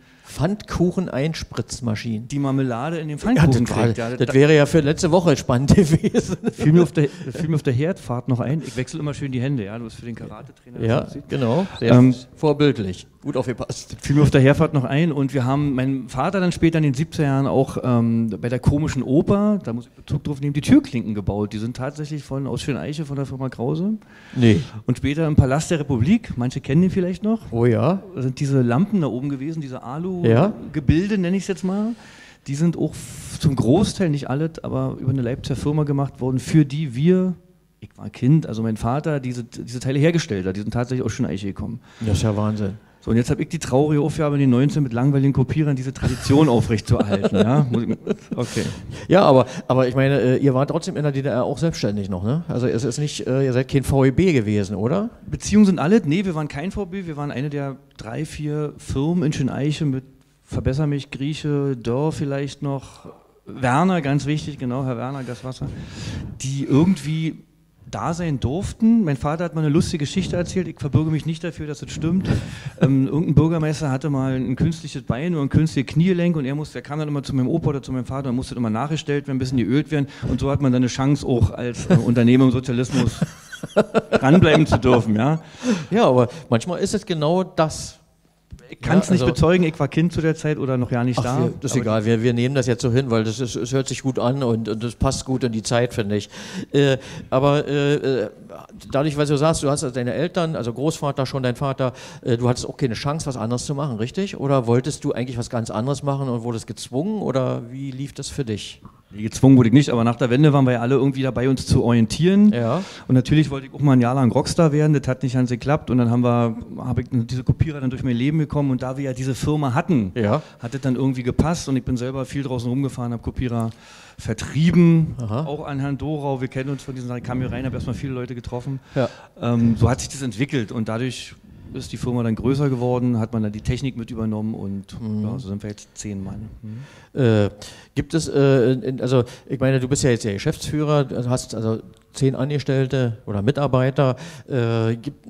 Pfannkuchen-Einspritzmaschinen. Die Marmelade in den Pfannkuchen ja, das, ja, das, das wäre ja für letzte Woche spannend gewesen. Fiel mir auf der, fiel mir auf der Herdfahrt noch ein. Ich wechsle immer schön die Hände, ja, du bist für den Karate-Trainer. Ja, genau. Sehr ähm, vorbildlich. Gut aufgepasst. Fiel mir auf der Herfahrt noch ein und wir haben, mein Vater dann später in den siebziger Jahren auch ähm, bei der Komischen Oper, da muss ich Bezug drauf nehmen, die Türklinken gebaut. Die sind tatsächlich von aus Schöneiche von der Firma Krause. Nee. Und später im Palast der Republik, manche kennen den vielleicht noch. Oh ja. Da sind diese Lampen da oben gewesen, diese Alu-Gebilde, ja. nenne ich es jetzt mal. Die sind auch zum Großteil, nicht alle, aber über eine Leipziger Firma gemacht worden, für die wir, ich war Kind, also mein Vater, diese, diese Teile hergestellt hat. Die sind tatsächlich aus Schöneiche gekommen. Das ist ja Wahnsinn. So, und jetzt habe ich die traurige Aufgabe in den neunzehn mit langweiligen Kopierern diese Tradition aufrechtzuerhalten. Ja? Okay. Ja, aber, aber ich meine, ihr wart trotzdem in der D D R auch selbstständig noch, ne? Also es ist nicht, ihr seid kein V E B gewesen, oder? Beziehungen sind alle, nee, wir waren kein V E B, wir waren eine der drei, vier Firmen in Schöneiche mit, verbessere mich, Grieche, Dörr vielleicht noch, Werner, ganz wichtig, genau, Herr Werner, Gaswasser, die irgendwie da sein durften. Mein Vater hat mal eine lustige Geschichte erzählt, ich verbürge mich nicht dafür, dass es stimmt. Ähm, irgendein Bürgermeister hatte mal ein künstliches Bein oder ein künstliches Kniegelenk und er musste, der kam dann immer zu meinem Opa oder zu meinem Vater und musste immer nachgestellt werden, ein bisschen geölt werden und so hat man dann eine Chance auch als äh, Unternehmer im Sozialismus dranbleiben zu dürfen. Ja? Ja, aber manchmal ist es genau das. Ich kann es ja, also nicht bezeugen, ich war Kind zu der Zeit oder noch ja nicht ach, da. Wir, das ist egal, wir, wir nehmen das jetzt so hin, weil das, ist, das hört sich gut an und, und das passt gut in die Zeit, finde ich. Äh, aber äh, dadurch, weil du sagst, du hast also deine Eltern, also Großvater schon, dein Vater, äh, du hattest auch keine Chance, was anderes zu machen, richtig? Oder wolltest du eigentlich was ganz anderes machen und wurdest gezwungen oder wie lief das für dich? Gezwungen wurde ich nicht, aber nach der Wende waren wir ja alle irgendwie dabei, uns zu orientieren. Ja. Und natürlich wollte ich auch mal ein Jahr lang Rockstar werden, das hat nicht ganz geklappt. Und dann haben wir, habe ich diese Kopierer dann durch mein Leben bekommen und da wir ja diese Firma hatten, ja. hat das dann irgendwie gepasst und ich bin selber viel draußen rumgefahren, habe Kopierer vertrieben, aha. auch an Herrn Dorau, wir kennen uns von diesen Sachen, ich kam hier rein, habe erstmal viele Leute getroffen. Ja. Ähm, so hat sich das entwickelt und dadurch ist die Firma dann größer geworden, hat man dann die Technik mit übernommen und mhm. ja, so sind wir jetzt zehn Mann. Mhm. Äh, gibt es, äh, in, also ich meine, du bist ja jetzt der Geschäftsführer, hast also zehn Angestellte oder Mitarbeiter. Äh, gibt,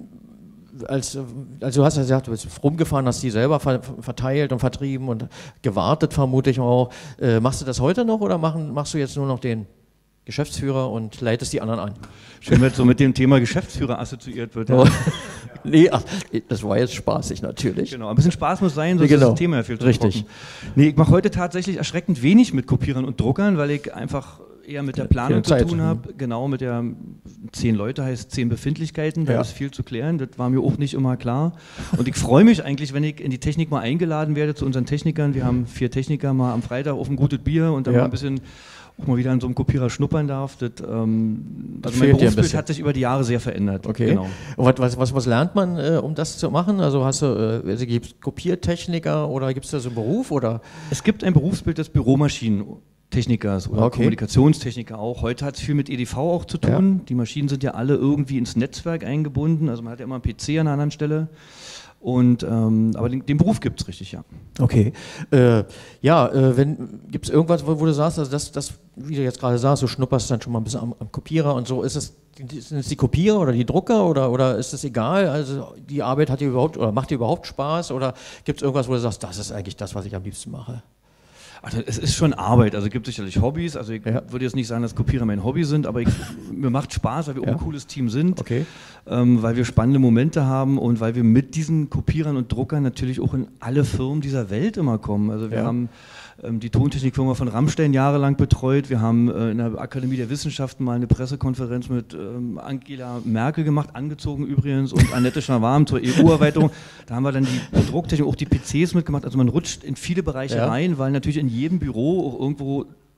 als, also du hast ja gesagt, du bist rumgefahren, hast die selber ver, verteilt und vertrieben und gewartet vermutlich auch. Äh, machst du das heute noch oder machen, machst du jetzt nur noch den Geschäftsführer und leitest die anderen an? Schön, wenn so mit dem Thema Geschäftsführer assoziiert wird. Ja. Oh. Nee, ach, das war jetzt spaßig natürlich. Genau, ein bisschen Spaß muss sein, sonst genau. ist das Thema ja viel zu richtig. trocken. Nee, ich mache heute tatsächlich erschreckend wenig mit Kopierern und Druckern, weil ich einfach eher mit der Planung zu tun habe. Genau, mit der zehn Leute heißt zehn Befindlichkeiten, da ja. ist viel zu klären, das war mir auch nicht immer klar. Und ich freue mich eigentlich, wenn ich in die Technik mal eingeladen werde zu unseren Technikern. Wir haben vier Techniker mal am Freitag auf ein gutes Bier und dann ja. mal ein bisschen auch mal wieder an so einem Kopierer schnuppern darf. Das, ähm, also mein Berufsbild hat sich über die Jahre sehr verändert. Okay. Genau. Und was, was, was lernt man, äh, um das zu machen? Also hast du, äh, also gibt es Kopiertechniker oder gibt es da so einen Beruf? Oder? Es gibt ein Berufsbild des Büromaschinentechnikers oder okay. Kommunikationstechniker auch. Heute hat es viel mit E D V auch zu tun. Ja. Die Maschinen sind ja alle irgendwie ins Netzwerk eingebunden. Also man hat ja immer einen P C an einer anderen Stelle. Und, ähm, aber den, den Beruf gibt es richtig, ja. Okay. Äh, ja, äh, wenn gibt es irgendwas, wo, wo du sagst, also das, das, wie du jetzt gerade sagst, du schnupperst dann schon mal ein bisschen am, am Kopierer und so, ist es, sind es die Kopierer oder die Drucker oder, oder ist es egal? Also die Arbeit hat dir überhaupt oder macht dir überhaupt Spaß oder gibt es irgendwas, wo du sagst, das ist eigentlich das, was ich am liebsten mache? Also es ist schon Arbeit, also es gibt sicherlich Hobbys, also ich ja. würde jetzt nicht sagen, dass Kopierer mein Hobby sind, aber ich, mir macht Spaß, weil wir ja. auch ein cooles Team sind, okay. ähm, weil wir spannende Momente haben und weil wir mit diesen Kopierern und Druckern natürlich auch in alle Firmen dieser Welt immer kommen. Also wir ja. haben ähm, die Tontechnikfirma von Rammstein jahrelang betreut, wir haben äh, in der Akademie der Wissenschaften mal eine Pressekonferenz mit ähm, Angela Merkel gemacht, angezogen übrigens, und Annette Schawarm zur E U-Erweiterung. Da haben wir dann die Drucktechnik, auch die P Cs mitgemacht, also man rutscht in viele Bereiche ja. rein, weil natürlich in jedem Büro auch irgendwo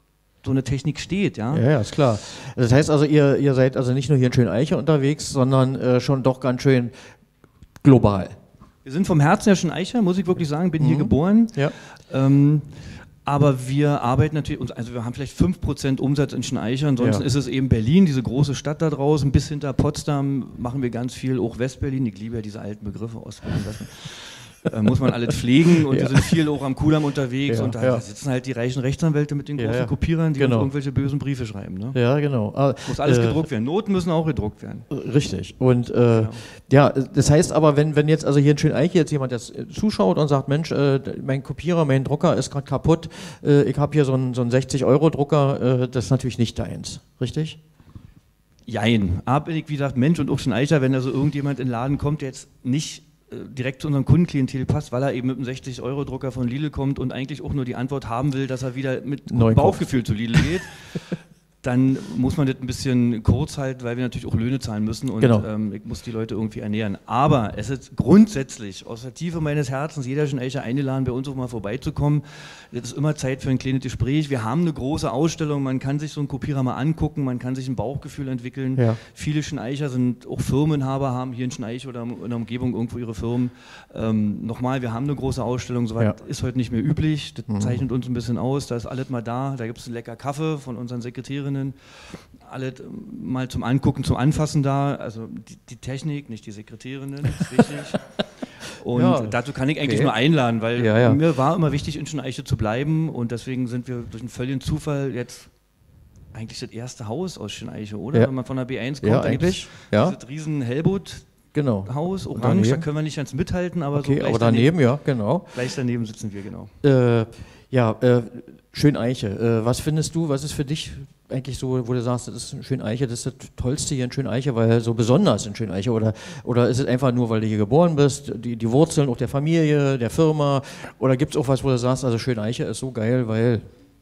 so eine Technik steht. Ja, ja, ja, ist klar. Das heißt also, ihr, ihr seid also nicht nur hier in Schöneiche unterwegs, sondern äh, schon doch ganz schön global. Wir sind vom Herzen ja Schöneicher, muss ich wirklich sagen, bin mhm. hier geboren. Ja. Ähm, aber wir arbeiten natürlich, also wir haben vielleicht fünf Prozent Umsatz in Schöneiche, ansonsten ja. ist es eben Berlin, diese große Stadt da draußen, bis hinter Potsdam machen wir ganz viel, auch Westberlin, ich liebe ja diese alten Begriffe, Ostberlin, äh, muss man alles pflegen und ja. wir sind viel auch am Kudamm unterwegs ja, und da ja. sitzen halt die reichen Rechtsanwälte mit den großen ja, ja. Kopierern, die genau. uns irgendwelche bösen Briefe schreiben. Ne? Ja, genau. Ah, muss alles äh, gedruckt werden. Noten müssen auch gedruckt werden. Richtig. Und äh, genau. ja, das heißt aber, wenn, wenn jetzt also hier in Schöneiche jetzt jemand jetzt zuschaut und sagt, Mensch, äh, mein Kopierer, mein Drucker ist gerade kaputt, äh, ich habe hier so einen so einen sechzig Euro Drucker, äh, das ist natürlich nicht deins. Richtig? Jein. Aber bin ich, wie gesagt, Mensch und auch Schöneicher, wenn also irgendjemand in den Laden kommt, der jetzt nicht direkt zu unserem Kundenklientel passt, weil er eben mit einem sechzig Euro Drucker von Lidl kommt und eigentlich auch nur die Antwort haben will, dass er wieder mit Bauchgefühl zu Lidl geht, dann muss man das ein bisschen kurz halten, weil wir natürlich auch Löhne zahlen müssen und genau. ähm, ich muss die Leute irgendwie ernähren. Aber es ist grundsätzlich aus der Tiefe meines Herzens jeder Schöneicher eingeladen, bei uns auch mal vorbeizukommen. Es ist immer Zeit für ein kleines Gespräch. Wir haben eine große Ausstellung, man kann sich so einen Kopierer mal angucken, man kann sich ein Bauchgefühl entwickeln. Ja. Viele Schöneicher sind auch Firmeninhaber, haben hier in Schöneich oder in der Umgebung irgendwo ihre Firmen. Ähm, nochmal, wir haben eine große Ausstellung, soweit ja. ist heute nicht mehr üblich. Das mhm. zeichnet uns ein bisschen aus, da ist alles mal da, da gibt es einen lecker Kaffee von unseren Sekretärinnen. Alle mal zum Angucken, zum Anfassen da, also die, die Technik, nicht die Sekretärinnen, ist wichtig. Und ja, dazu kann ich eigentlich okay. nur einladen, weil ja, ja. mir war immer wichtig, in Schöneiche zu bleiben und deswegen sind wir durch einen völligen Zufall jetzt eigentlich das erste Haus aus Schöneiche, oder? Ja. Wenn man von der B eins kommt, ja, eigentlich. Ja. Dieses riesen Hellboot. Genau. Haus, orange, da können wir nicht ganz mithalten, aber okay, so gleich aber daneben, daneben, ja, genau. Gleich daneben sitzen wir, genau. Äh, ja, äh, Schöneiche, äh, was findest du, was ist für dich eigentlich so, wo du sagst, das ist Schöneiche, das ist das Tollste hier in Schöneiche, weil so besonders in Schöneiche, oder, oder ist es einfach nur, weil du hier geboren bist, die, die Wurzeln auch der Familie, der Firma, oder gibt es auch was, wo du sagst, also Schöneiche ist so geil, weil,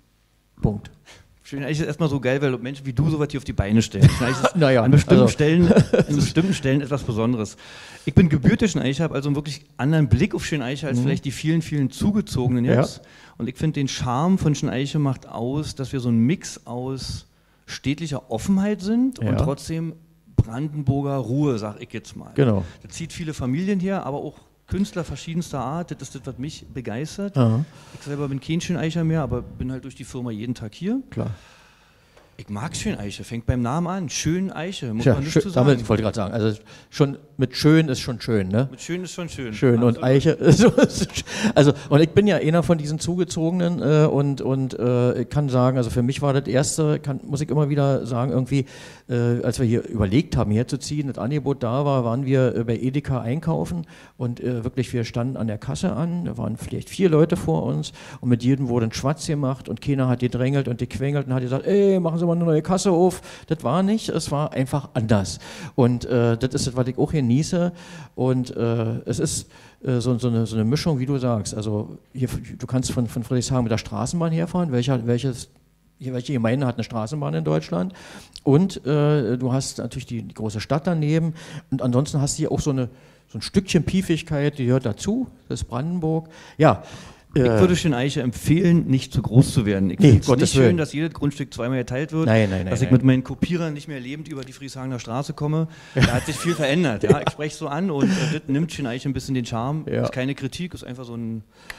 Punkt. Schöneiche ist erstmal so geil, weil Menschen wie du sowas hier auf die Beine stellen. Ist naja, an bestimmten, also. Stellen, an bestimmten Stellen etwas Besonderes. Ich bin gebürtiger Schöneiche, habe also einen wirklich anderen Blick auf Schöneiche als mhm. vielleicht die vielen, vielen Zugezogenen jetzt. Ja. Und ich finde, den Charme von Schöneiche macht aus, dass wir so ein Mix aus städtlicher Offenheit sind ja. und trotzdem Brandenburger Ruhe, sag ich jetzt mal. Genau. Das zieht viele Familien her, aber auch Künstler verschiedenster Art, das ist das, was mich begeistert. Aha. Ich selber bin kein Schöneicher mehr, aber bin halt durch die Firma jeden Tag hier. Klar. Ich mag Schöneiche, fängt beim Namen an. Schöneiche, muss ja, man nicht schön, zu sagen. Damit, ich wollte gerade sagen, also schon mit schön ist schon schön, ne? Mit schön ist schon schön. Schön Absolut. Und Eiche, also und ich bin ja einer von diesen Zugezogenen äh, und, und äh, ich kann sagen, also für mich war das erste, kann, muss ich immer wieder sagen, irgendwie, äh, als wir hier überlegt haben, herzuziehen, das Angebot da war, waren wir äh, bei Edeka einkaufen und äh, wirklich, wir standen an der Kasse an, da waren vielleicht vier Leute vor uns und mit jedem wurde ein Schwatz gemacht und keiner hat gedrängelt und gequengelt und hat gesagt, ey, machen Sie mal eine neue Kasse auf. Das war nicht, es war einfach anders. Und äh, das ist das, was ich auch genieße. Und äh, es ist äh, so, so, eine, so eine Mischung, wie du sagst. Also hier, du kannst von, von Friedrichshagen mit der Straßenbahn herfahren. Welcher, welches, welche Gemeinde hat eine Straßenbahn in Deutschland? Und äh, du hast natürlich die, die große Stadt daneben. Und ansonsten hast du hier auch so, eine, so ein Stückchen Piefigkeit, die gehört dazu. Das ist Brandenburg. Ja. Ich würde Schöneiche empfehlen, nicht zu groß zu werden. Ich nee, finde es nicht schön, Willen. Dass jedes Grundstück zweimal geteilt wird, nein, nein, nein, dass ich nein. mit meinen Kopierern nicht mehr lebend über die Friedrichshagener Straße komme. Da hat sich viel verändert. Ja. Ich spreche so an und äh, das nimmt Schöneiche ein bisschen den Charme. Ja. Ist keine Kritik, ist einfach so ein...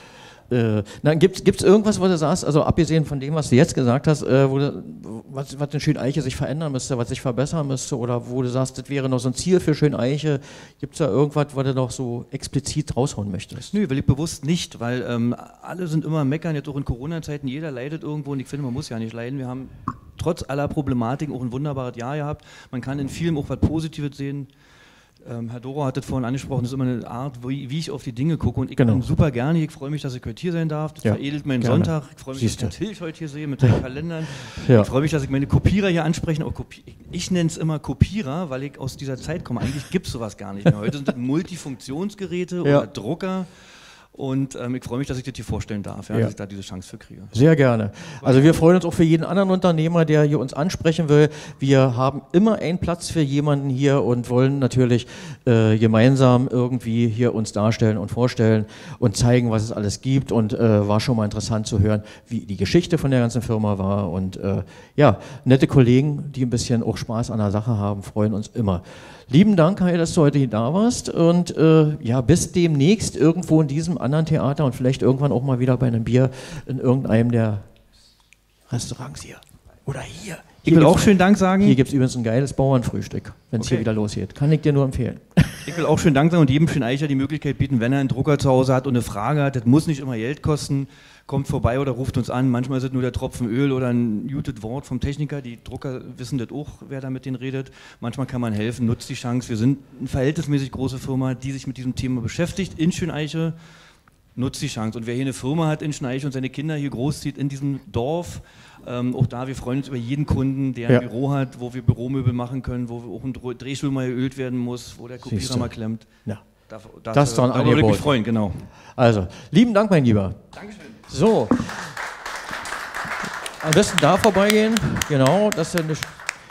Äh, Gibt es irgendwas, wo du sagst, also abgesehen von dem, was du jetzt gesagt hast, äh, wo du, was, was in Schöneiche sich verändern müsste, was sich verbessern müsste, oder wo du sagst, das wäre noch so ein Ziel für Schöneiche, gibt es da irgendwas, was du noch so explizit raushauen möchtest? Nö, will ich bewusst nicht, weil ähm, alle sind immer meckern, jetzt auch in Corona-Zeiten, jeder leidet irgendwo und ich finde, man muss ja nicht leiden. Wir haben trotz aller Problematiken auch ein wunderbares Jahr gehabt. Man kann in vielem auch was Positives sehen. Ähm, Herr Doro hat das vorhin angesprochen, das ist immer eine Art, wie, wie ich auf die Dinge gucke und ich genau. bin super gerne, ich freue mich, dass ich heute hier sein darf, das ja, veredelt meinen gerne. Sonntag, ich freue mich, Siehste. dass ich den Tilch heute hier sehe mit den Kalendern, ja. ich freue mich, dass ich meine Kopierer hier anspreche, Kopi ich, ich nenne es immer Kopierer, weil ich aus dieser Zeit komme, eigentlich gibt es sowas gar nicht mehr, heute sind das Multifunktionsgeräte ja. oder Drucker Und ähm, ich freue mich, dass ich das hier vorstellen darf, ja, Ja. dass ich da diese Chance für kriege. Sehr gerne. Also wir freuen uns auch für jeden anderen Unternehmer, der hier uns ansprechen will. Wir haben immer einen Platz für jemanden hier und wollen natürlich äh, gemeinsam irgendwie hier uns darstellen und vorstellen und zeigen, was es alles gibt. Und äh, war schon mal interessant zu hören, wie die Geschichte von der ganzen Firma war. Und äh, ja, nette Kollegen, die ein bisschen auch Spaß an der Sache haben, freuen uns immer. Lieben Dank, Kai, dass du heute hier da warst. Und äh, ja, bis demnächst irgendwo in diesem anderen Theater und vielleicht irgendwann auch mal wieder bei einem Bier in irgendeinem der Restaurants hier. Oder hier. Ich will auch schönen Dank sagen. Hier gibt es übrigens ein geiles Bauernfrühstück, wenn es Okay. hier wieder losgeht. Kann ich dir nur empfehlen. Ich will auch schönen Dank sagen und jedem Schöneicher die Möglichkeit bieten, wenn er einen Drucker zu Hause hat und eine Frage hat, das muss nicht immer Geld kosten, kommt vorbei oder ruft uns an. Manchmal ist es nur der Tropfen Öl oder ein gutes Wort vom Techniker. Die Drucker wissen das auch, wer da mit denen redet. Manchmal kann man helfen, nutzt die Chance. Wir sind eine verhältnismäßig große Firma, die sich mit diesem Thema beschäftigt in Schöneiche. Nutzt die Chance. Und wer hier eine Firma hat in Schöneiche und seine Kinder hier großzieht in diesem Dorf, ähm, auch da, wir freuen uns über jeden Kunden, der ein Ja. Büro hat, wo wir Büromöbel machen können, wo auch ein Dro- Drehstuhl mal geölt werden muss, wo der Kopierer Siehste. mal klemmt. Ja. Darf, Das ist doch ein da würde ich mich Angebot. freuen, genau. Also, lieben Dank, mein Lieber. Dankeschön. So. Am besten da vorbeigehen. Genau, das ist ja eine.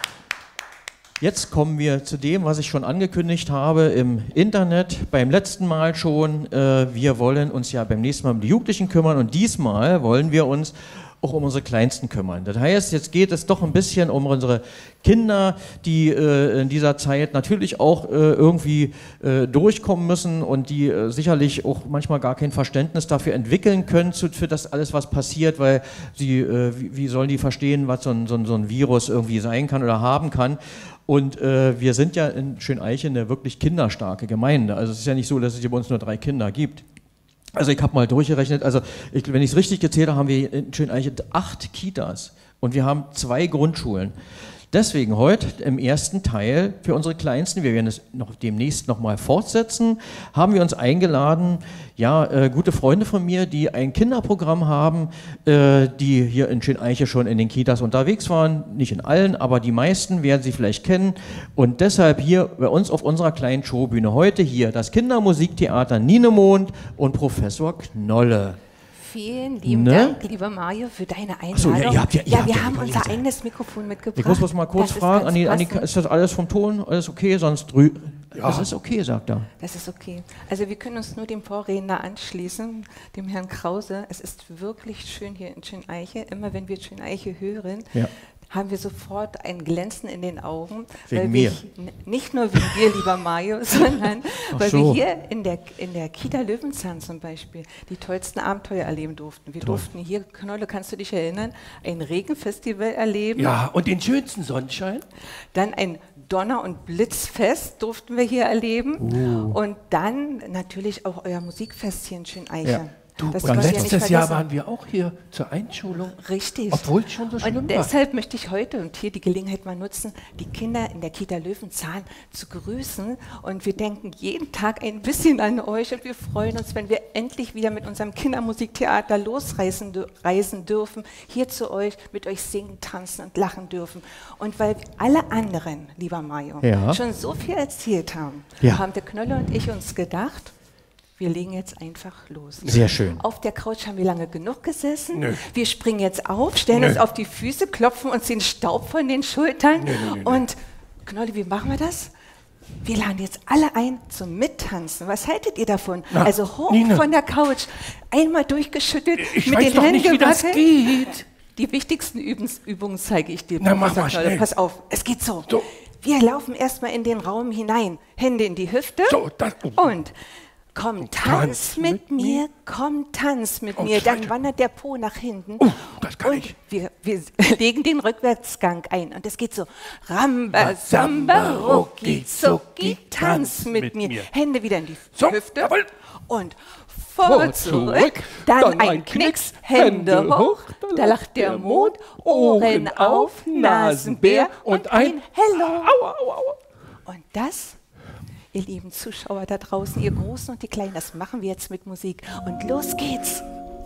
Jetzt kommen wir zu dem, was ich schon angekündigt habe im Internet, beim letzten Mal schon. Äh, wir wollen uns ja beim nächsten Mal um die Jugendlichen kümmern und diesmal wollen wir uns auch um unsere Kleinsten kümmern. Das heißt, jetzt geht es doch ein bisschen um unsere Kinder, die äh, in dieser Zeit natürlich auch äh, irgendwie äh, durchkommen müssen und die äh, sicherlich auch manchmal gar kein Verständnis dafür entwickeln können, zu, für das alles, was passiert, weil sie, äh, wie, wie sollen die verstehen, was so ein, so, ein, so ein Virus irgendwie sein kann oder haben kann. Und äh, wir sind ja in Schöneiche eine wirklich kinderstarke Gemeinde. Also es ist ja nicht so, dass es hier bei uns nur drei Kinder gibt. Also ich habe mal durchgerechnet, also ich, wenn ich es richtig gezählt habe, haben wir in Schöneiche acht Kitas und wir haben zwei Grundschulen. Deswegen heute im ersten Teil für unsere Kleinsten, wir werden es noch demnächst nochmal fortsetzen, haben wir uns eingeladen, ja, äh, gute Freunde von mir, die ein Kinderprogramm haben, äh, die hier in Schöneiche schon in den Kitas unterwegs waren, nicht in allen, aber die meisten werden sie vielleicht kennen und deshalb hier bei uns auf unserer kleinen Showbühne heute hier das Kindermusiktheater Ninemond und Professor Knolle. Vielen lieben Ne? Dank, lieber Mario, für deine Einladung. so, ja, ihr habt ja- ihr ja, habt wir ja haben überlegt, unser ja. eigenes Mikrofon mitgebracht. Ich muss was mal kurz Das ist fragen, ganz an die, an die, passend. ist das alles vom Ton, alles okay, sonst drü Das ist okay, sagt er. Das ist okay. Also wir können uns nur dem Vorredner anschließen, dem Herrn Krause. Es ist wirklich schön hier in Schöneiche. Immer wenn wir Schöneiche hören, Ja. haben wir sofort ein Glänzen in den Augen. Wegen weil mir. Wir, nicht nur wegen dir, lieber Mario, sondern Ach weil so. wir hier in der, in der Kita Löwenzahn zum Beispiel die tollsten Abenteuer erleben durften. Wir Toll. durften hier, Knolle, kannst du dich erinnern, ein Regenfestival erleben. Ja, und den schönsten Sonnenschein? Dann ein Donner- und Blitzfest durften wir hier erleben. Uh. Und dann natürlich auch euer Musikfest hier in Schöneiche. Ja. Du, Das und wollen wir ja letztes nicht Jahr vergessen. waren wir auch hier zur Einschulung. Richtig. Obwohl es schon so schlimm Und war. deshalb möchte ich heute und hier die Gelegenheit mal nutzen, die Kinder in der Kita Löwenzahn zu grüßen. Und wir denken jeden Tag ein bisschen an euch und wir freuen uns, wenn wir endlich wieder mit unserem Kindermusiktheater losreisen dür- reisen dürfen, hier zu euch, mit euch singen, tanzen und lachen dürfen. Und weil alle anderen, lieber Mario, Ja. schon so viel erzählt haben, Ja. haben der Knöller und ich uns gedacht, wir legen jetzt einfach los. Sehr schön. Auf der Couch haben wir lange genug gesessen. Nö. Wir springen jetzt auf, stellen Nö. uns auf die Füße, klopfen uns den Staub von den Schultern. Nö, nö, nö, nö. Und Knolli, wie machen wir das? Wir laden jetzt alle ein zum Mittanzen. Was haltet ihr davon? Na, also hoch Nina. von der Couch, einmal durchgeschüttelt, Ich mit weiß den doch Händen nicht, wie das gewackelt. geht. Die wichtigsten Übens Übungen zeige ich dir. Na, mach Professor mal Knolle. schnell. Pass auf, es geht so. So. Wir laufen erstmal in den Raum hinein. Hände in die Hüfte. So, das- Und komm, tanz mit mir, komm, tanz mit Oh, mir. Dann zweite. wandert der Po nach hinten. Oh, das kann und ich. Wir, wir legen den Rückwärtsgang ein. Und es geht so. Ramba, Samba, Samba, Rucki, Rucki, Zucki, Zucki, tanz tanz mit mit mir. mir. Hände wieder in die So, Hüfte. jawohl. Und vor, Vor, zurück. zurück. Dann, Dann ein ein Knicks, Knicks, Hände Hände hoch. hoch. Da lacht der Mond. Ohren auf, Nasenbär. Und ein Hello. Aua, aua, aua. Und das, ihr lieben Zuschauer da draußen, ihr Großen und die Kleinen, das machen wir jetzt mit Musik. Und los geht's.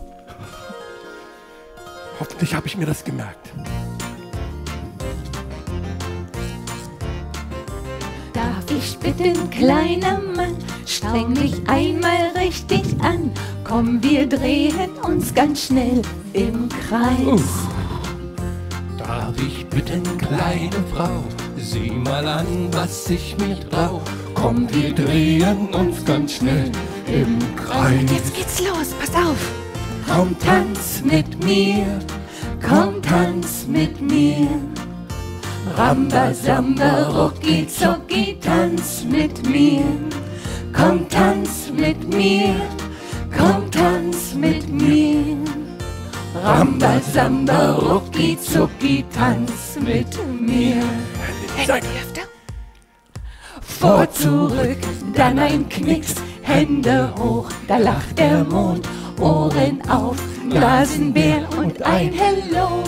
Hoffentlich habe ich mir das gemerkt. Darf ich bitten, kleiner Mann, streng dich einmal richtig an. Komm, wir drehen uns ganz schnell im Kreis. Uff. Darf ich bitten, kleine Frau, sieh mal an, was ich mir trau. Komm, wir drehen uns ganz schnell im Kreis. Und jetzt geht's los, pass auf. Komm, tanz mit mir, komm, tanz mit mir. Ramba, Samba, Rucki, Zucki, tanz mit mir. Komm, tanz mit mir, komm, tanz mit mir. Ramba, Samba, Rucki, Zucki, tanz mit mir. Hände die Hüfte. Vor, zurück, dann ein Knicks, Hände hoch, da lacht der Mond. Ohren auf, Nasenbär und ein Hello.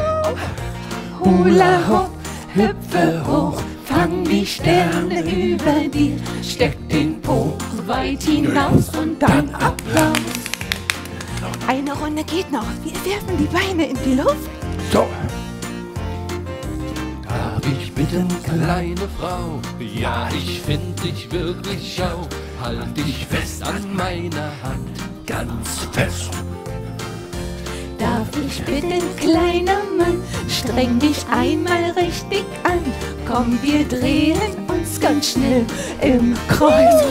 Hula Hoop, hüpfe hoch, fang die Sterne über dir, steck den Po weit hinaus und dann Applaus. Eine Runde geht noch, wir werfen die Beine in die Luft. So. Darf ich bitten, kleine Frau? Ja, ich find dich wirklich schau. Halt dich fest an meiner Hand, ganz fest. Darf ich bitten, kleiner Mann, streng dich einmal richtig an. Komm, wir drehen uns ganz schnell im Kreis.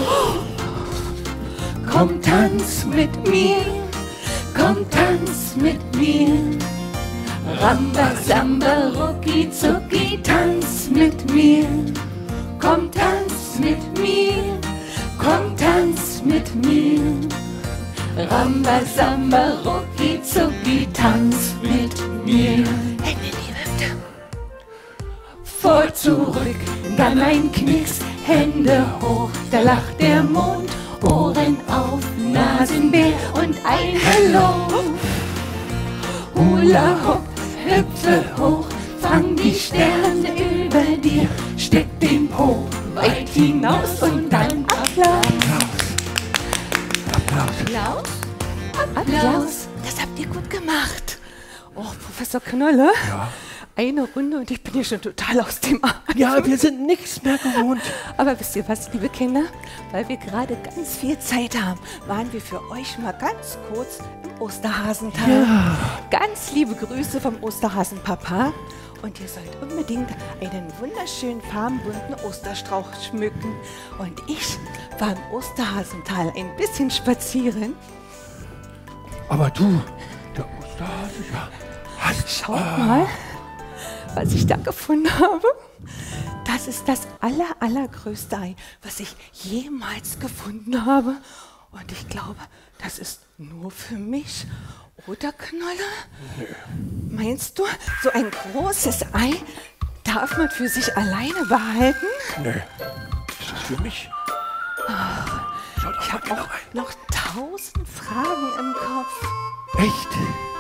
Komm, tanz mit mir, komm, tanz mit mir. Ramba, Samba, Rucki, Zucki, tanz mit mir. Komm, tanz mit mir, komm, tanz mit mir. Ramba, Samba, Rucki, Zucki, tanz mit mir. Hände in die Hüfte. Vor, zurück, dann ein Knicks, Hände hoch, da lacht der Mond. Ohren auf, Nasenbär und ein Hello. Hula Hoop, hüpfe hoch, fang die Sterne über dir, steck den Po weit hinaus und dann Applaus. Applaus? Applaus. Das habt ihr gut gemacht. Oh, Professor Knolle. Ja. Eine Runde und ich bin hier schon total aus dem Atem. Ja, wir sind nichts mehr gewohnt. Aber wisst ihr was, liebe Kinder? Weil wir gerade ganz viel Zeit haben, waren wir für euch mal ganz kurz im Osterhasental. Ja. Ganz liebe Grüße vom Osterhasenpapa. Und ihr sollt unbedingt einen wunderschönen farbenbunten Osterstrauch schmücken. Und ich war im Osterhasental ein bisschen spazieren. Aber du, der Osterhase, ja. Hast, Schaut mal, was ich da gefunden habe. Das ist das aller, allergrößte Ei, was ich jemals gefunden habe. Und ich glaube, das ist nur für mich. Oder, Knolle? Nö. Meinst du, so ein großes Ei darf man für sich alleine behalten? Nö. Ist das für mich? Schaut Ich habe genau auch noch tausend Fragen im Kopf. Echt?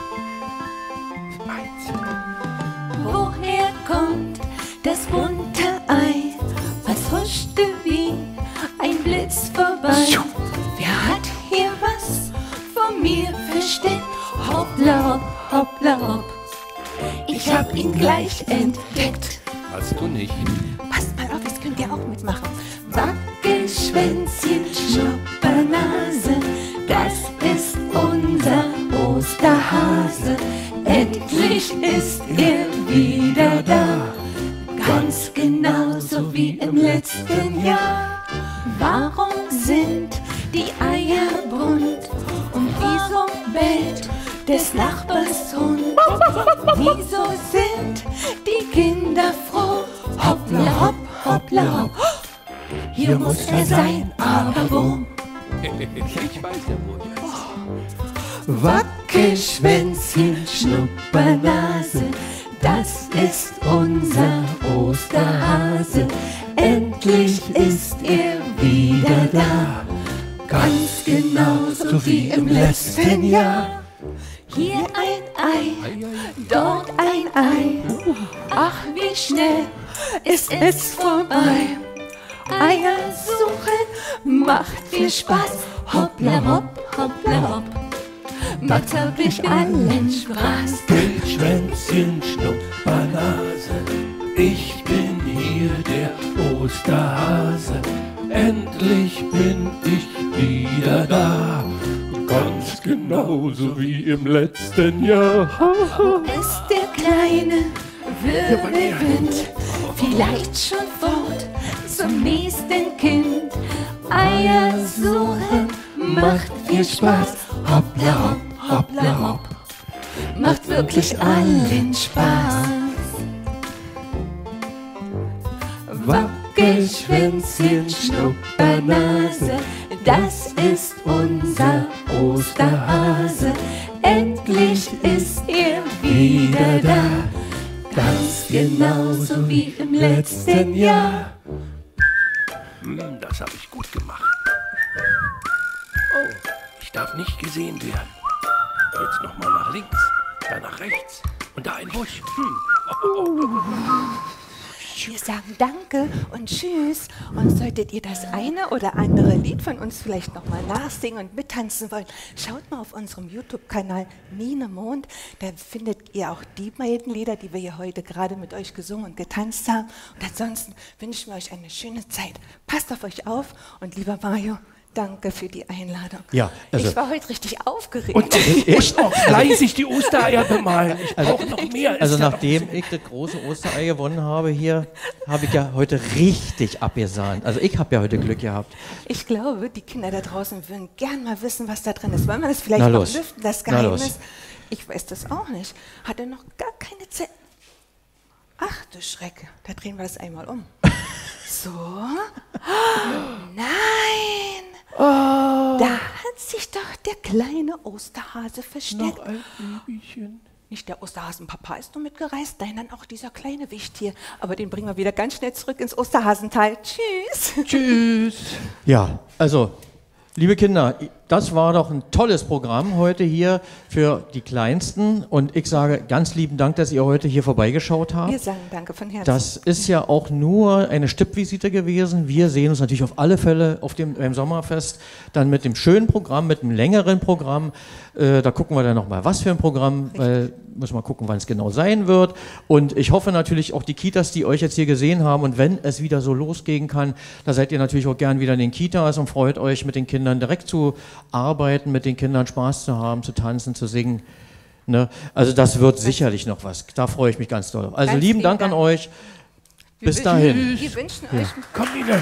Eins. Woher kommt das bunte Ei? Was huschte wie ein Blitz vorbei? Wer hat hier was von mir versteckt? Hoppla hopp, hoppla hopp. Ich hab ihn gleich entdeckt. Hast du nicht? Passt mal auf, das könnt ihr auch mitmachen. Wackelschwänzchen, Schnuppernase, das ist unser Osterhase. Endlich ist er wieder da, ganz genauso wie im letzten Jahr. Warum sind die Eier bunt und wieso bellt des Nachbars Hund? Wieso sind die Kinder froh? Hoppla hopp, hoppla hopp. Hier muss er sein, aber wo? Ich weiß ja wo. Wackelschwänzchen, Schnuppernase, das ist unser Osterhase. Endlich ist er wieder da, ganz genauso wie im letzten Jahr. Hier ein Ei, dort ein Ei, ach wie schnell ist es vorbei. Eier suchen macht viel Spaß, hoppla hopp, hoppla hopp. Macht wirklich allen Spaß. Wackelschwänzchen, Schnuppernase, ich bin hier hier der Osterhase, endlich bin ich wieder da. Ganz genauso wie im letzten Jahr. Wo ist der kleine Wirbelwind? Vielleicht schon fort zum nächsten Kind. Eier suchen macht viel Spaß. Hoppla hopp, hoppla hopp. Macht wirklich allen Spaß. Wackelschwänzchen, Schnuppernase, das ist unser Osterhase. Endlich ist er wieder da, ganz genauso wie im letzten Jahr. Hm, das habe ich gut gemacht. Oh, ich darf nicht gesehen werden. Jetzt nochmal nach links, dann nach rechts und da ein Busch. Hm. Oh, oh, oh. Wir sagen Danke und Tschüss. Und solltet ihr das eine oder andere Lied von uns vielleicht nochmal nachsingen und mittanzen wollen, schaut mal auf unserem YouTube-Kanal Mine Mond. Da findet ihr auch die beiden Lieder, die wir hier heute gerade mit euch gesungen und getanzt haben. Und ansonsten wünschen wir euch eine schöne Zeit. Passt auf euch auf und lieber Mario, danke für die Einladung. Ja, also ich war heute richtig aufgeregt. Und ich muss noch fleißig die Ostereier bemalen. Ich Also- brauche noch mehr. Also Ist ja nachdem ich das große Osterei gewonnen habe hier, habe ich ja heute richtig abgesahnt. Also ich habe ja heute Glück gehabt. Ich glaube, die Kinder da draußen würden gern mal wissen, was da drin ist. Wollen wir das vielleicht Na noch los. lüften, das Na Geheimnis? los. Ich weiß das auch nicht. Hat er noch gar keine Zeit? Ach du Schreck, da drehen wir das einmal um. So. Nein! Da hat sich doch der kleine Osterhase versteckt. noch ein Babychen. Nicht der Osterhasenpapa ist nur mitgereist, nein, dann auch dieser kleine Wichttier. Aber den bringen wir wieder ganz schnell zurück ins Osterhasental. Tschüss. Tschüss. Ja, also, liebe Kinder, das war doch ein tolles Programm heute hier für die Kleinsten. Und ich sage ganz lieben Dank, dass ihr heute hier vorbeigeschaut habt. Wir sagen Danke von Herzen. Das ist ja auch nur eine Stippvisite gewesen. Wir sehen uns natürlich auf alle Fälle auf dem, beim Sommerfest dann mit dem schönen Programm, mit einem längeren Programm. Äh, da gucken wir dann nochmal, was für ein Programm, weil müssen wir gucken, wann es genau sein wird. Und ich hoffe natürlich auch die Kitas, die euch jetzt hier gesehen haben, und wenn es wieder so losgehen kann, da seid ihr natürlich auch gern wieder in den Kitas und freut euch, mit den Kindern direkt zu arbeiten, mit den Kindern Spaß zu haben, zu tanzen, zu singen. Ne? Also das wird sicherlich noch was. Da freue ich mich ganz doll. Also Ganz lieben lieben Dank an Dank. euch. Wir Bis wünschen- dahin. Wir wünschen euch Komm, Mine.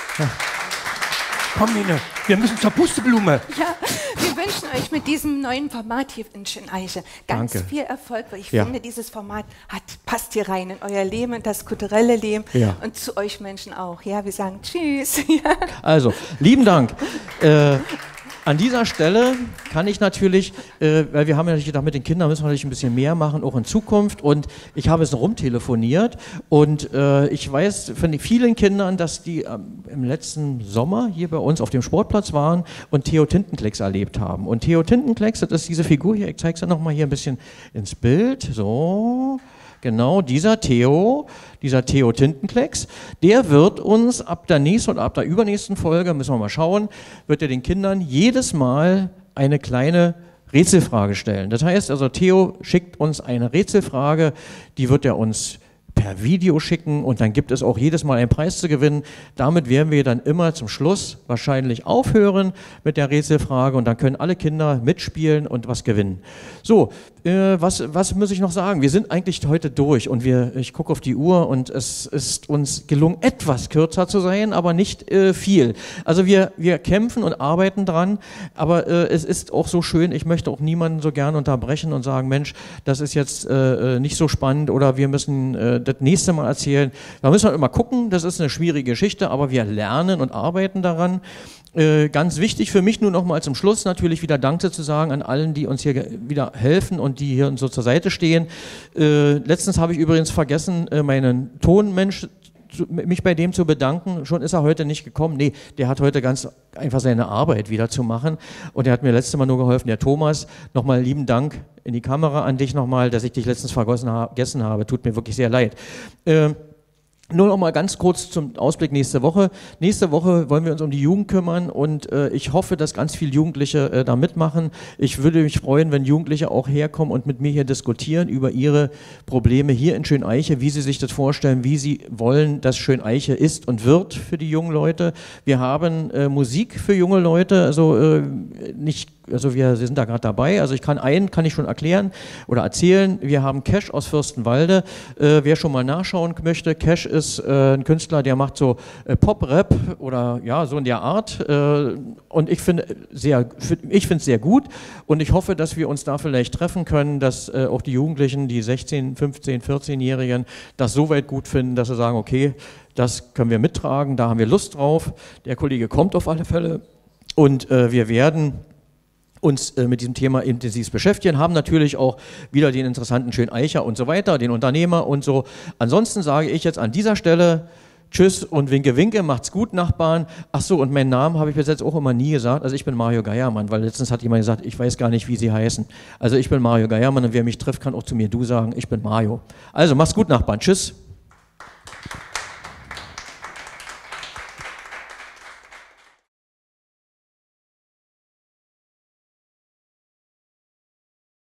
Komm, Mine. Wir müssen zur Pusteblume. Ja, wir wünschen euch mit diesem neuen Format hier in Schöneiche ganz Danke. viel Erfolg, weil ich Ja. finde, dieses Format hat, passt hier rein in euer Leben, in das kulturelle Leben Ja. und zu euch Menschen auch. Ja, wir sagen Tschüss. Ja. Also, lieben Dank. Äh, an dieser Stelle kann ich natürlich, äh, weil wir haben ja natürlich gedacht, mit den Kindern müssen wir natürlich ein bisschen mehr machen, auch in Zukunft. Und ich habe es rumtelefoniert und äh, ich weiß von vielen Kindern, dass die ähm, im letzten Sommer hier bei uns auf dem Sportplatz waren und Theo Tintenklecks erlebt haben. Und Theo Tintenklecks, das ist diese Figur hier, ich zeige es ja nochmal hier ein bisschen ins Bild, so. Genau, dieser Theo, dieser Theo Tintenklecks, der wird uns ab der nächsten oder ab der übernächsten Folge, müssen wir mal schauen, wird er den Kindern jedes Mal eine kleine Rätselfrage stellen. Das heißt also, Theo schickt uns eine Rätselfrage, die wird er uns per Video schicken und dann gibt es auch jedes Mal einen Preis zu gewinnen. Damit werden wir dann immer zum Schluss wahrscheinlich aufhören mit der Rätselfrage und dann können alle Kinder mitspielen und was gewinnen. So, äh, was, was muss ich noch sagen? Wir sind eigentlich heute durch und wir, ich gucke auf die Uhr und es ist uns gelungen, etwas kürzer zu sein, aber nicht äh, viel. Also wir, wir kämpfen und arbeiten dran, aber äh, es ist auch so schön, ich möchte auch niemanden so gerne unterbrechen und sagen, Mensch, das ist jetzt äh, nicht so spannend oder wir müssen äh, das nächste Mal erzählen. Da müssen wir immer gucken, das ist eine schwierige Geschichte, aber wir lernen und arbeiten daran. Äh, ganz wichtig für mich nur noch mal zum Schluss natürlich wieder Danke zu sagen an allen, die uns hier wieder helfen und die hier uns so zur Seite stehen. Äh, letztens habe ich übrigens vergessen, äh, meinen Tonmensch zu, mich bei dem zu bedanken. Schon ist er heute nicht gekommen. Nee, der hat heute ganz einfach seine Arbeit wieder zu machen und er hat mir letztes Mal nur geholfen. Der Thomas, nochmal lieben Dank in die Kamera an dich nochmal, dass ich dich letztens vergessen, ha- vergessen habe. Tut mir wirklich sehr leid. Äh, Nur noch mal ganz kurz zum Ausblick nächste Woche. Nächste Woche wollen wir uns um die Jugend kümmern und äh, ich hoffe, dass ganz viele Jugendliche äh, da mitmachen. Ich würde mich freuen, wenn Jugendliche auch herkommen und mit mir hier diskutieren über ihre Probleme hier in Schöneiche, wie sie sich das vorstellen, wie sie wollen, dass Schöneiche ist und wird für die jungen Leute. Wir haben äh, Musik für junge Leute, also äh, nicht Also wir sind da gerade dabei, also ich kann einen, kann ich schon erklären oder erzählen, wir haben Cash aus Fürstenwalde, äh, wer schon mal nachschauen möchte, Cash ist äh, ein Künstler, der macht so äh, Pop-Rap oder ja, so in der Art äh, und ich finde sehr, ich finde es sehr gut und ich hoffe, dass wir uns da vielleicht treffen können, dass äh, auch die Jugendlichen, die sechzehn, fünfzehn, vierzehnjährigen das so weit gut finden, dass sie sagen, okay, das können wir mittragen, da haben wir Lust drauf, der Kollege kommt auf alle Fälle und äh, wir werden uns äh, mit diesem Thema intensiv beschäftigen, haben natürlich auch wieder den interessanten Schöneicher und so weiter, den Unternehmer und so. Ansonsten sage ich jetzt an dieser Stelle Tschüss und Winke Winke, macht's gut, Nachbarn. Ach so, und meinen Namen habe ich bis jetzt auch immer nie gesagt. Also ich bin Mario Geiermann, weil letztens hat jemand gesagt, ich weiß gar nicht, wie sie heißen. Also ich bin Mario Geiermann und wer mich trifft, kann auch zu mir du sagen, ich bin Mario. Also macht's gut, Nachbarn. Tschüss.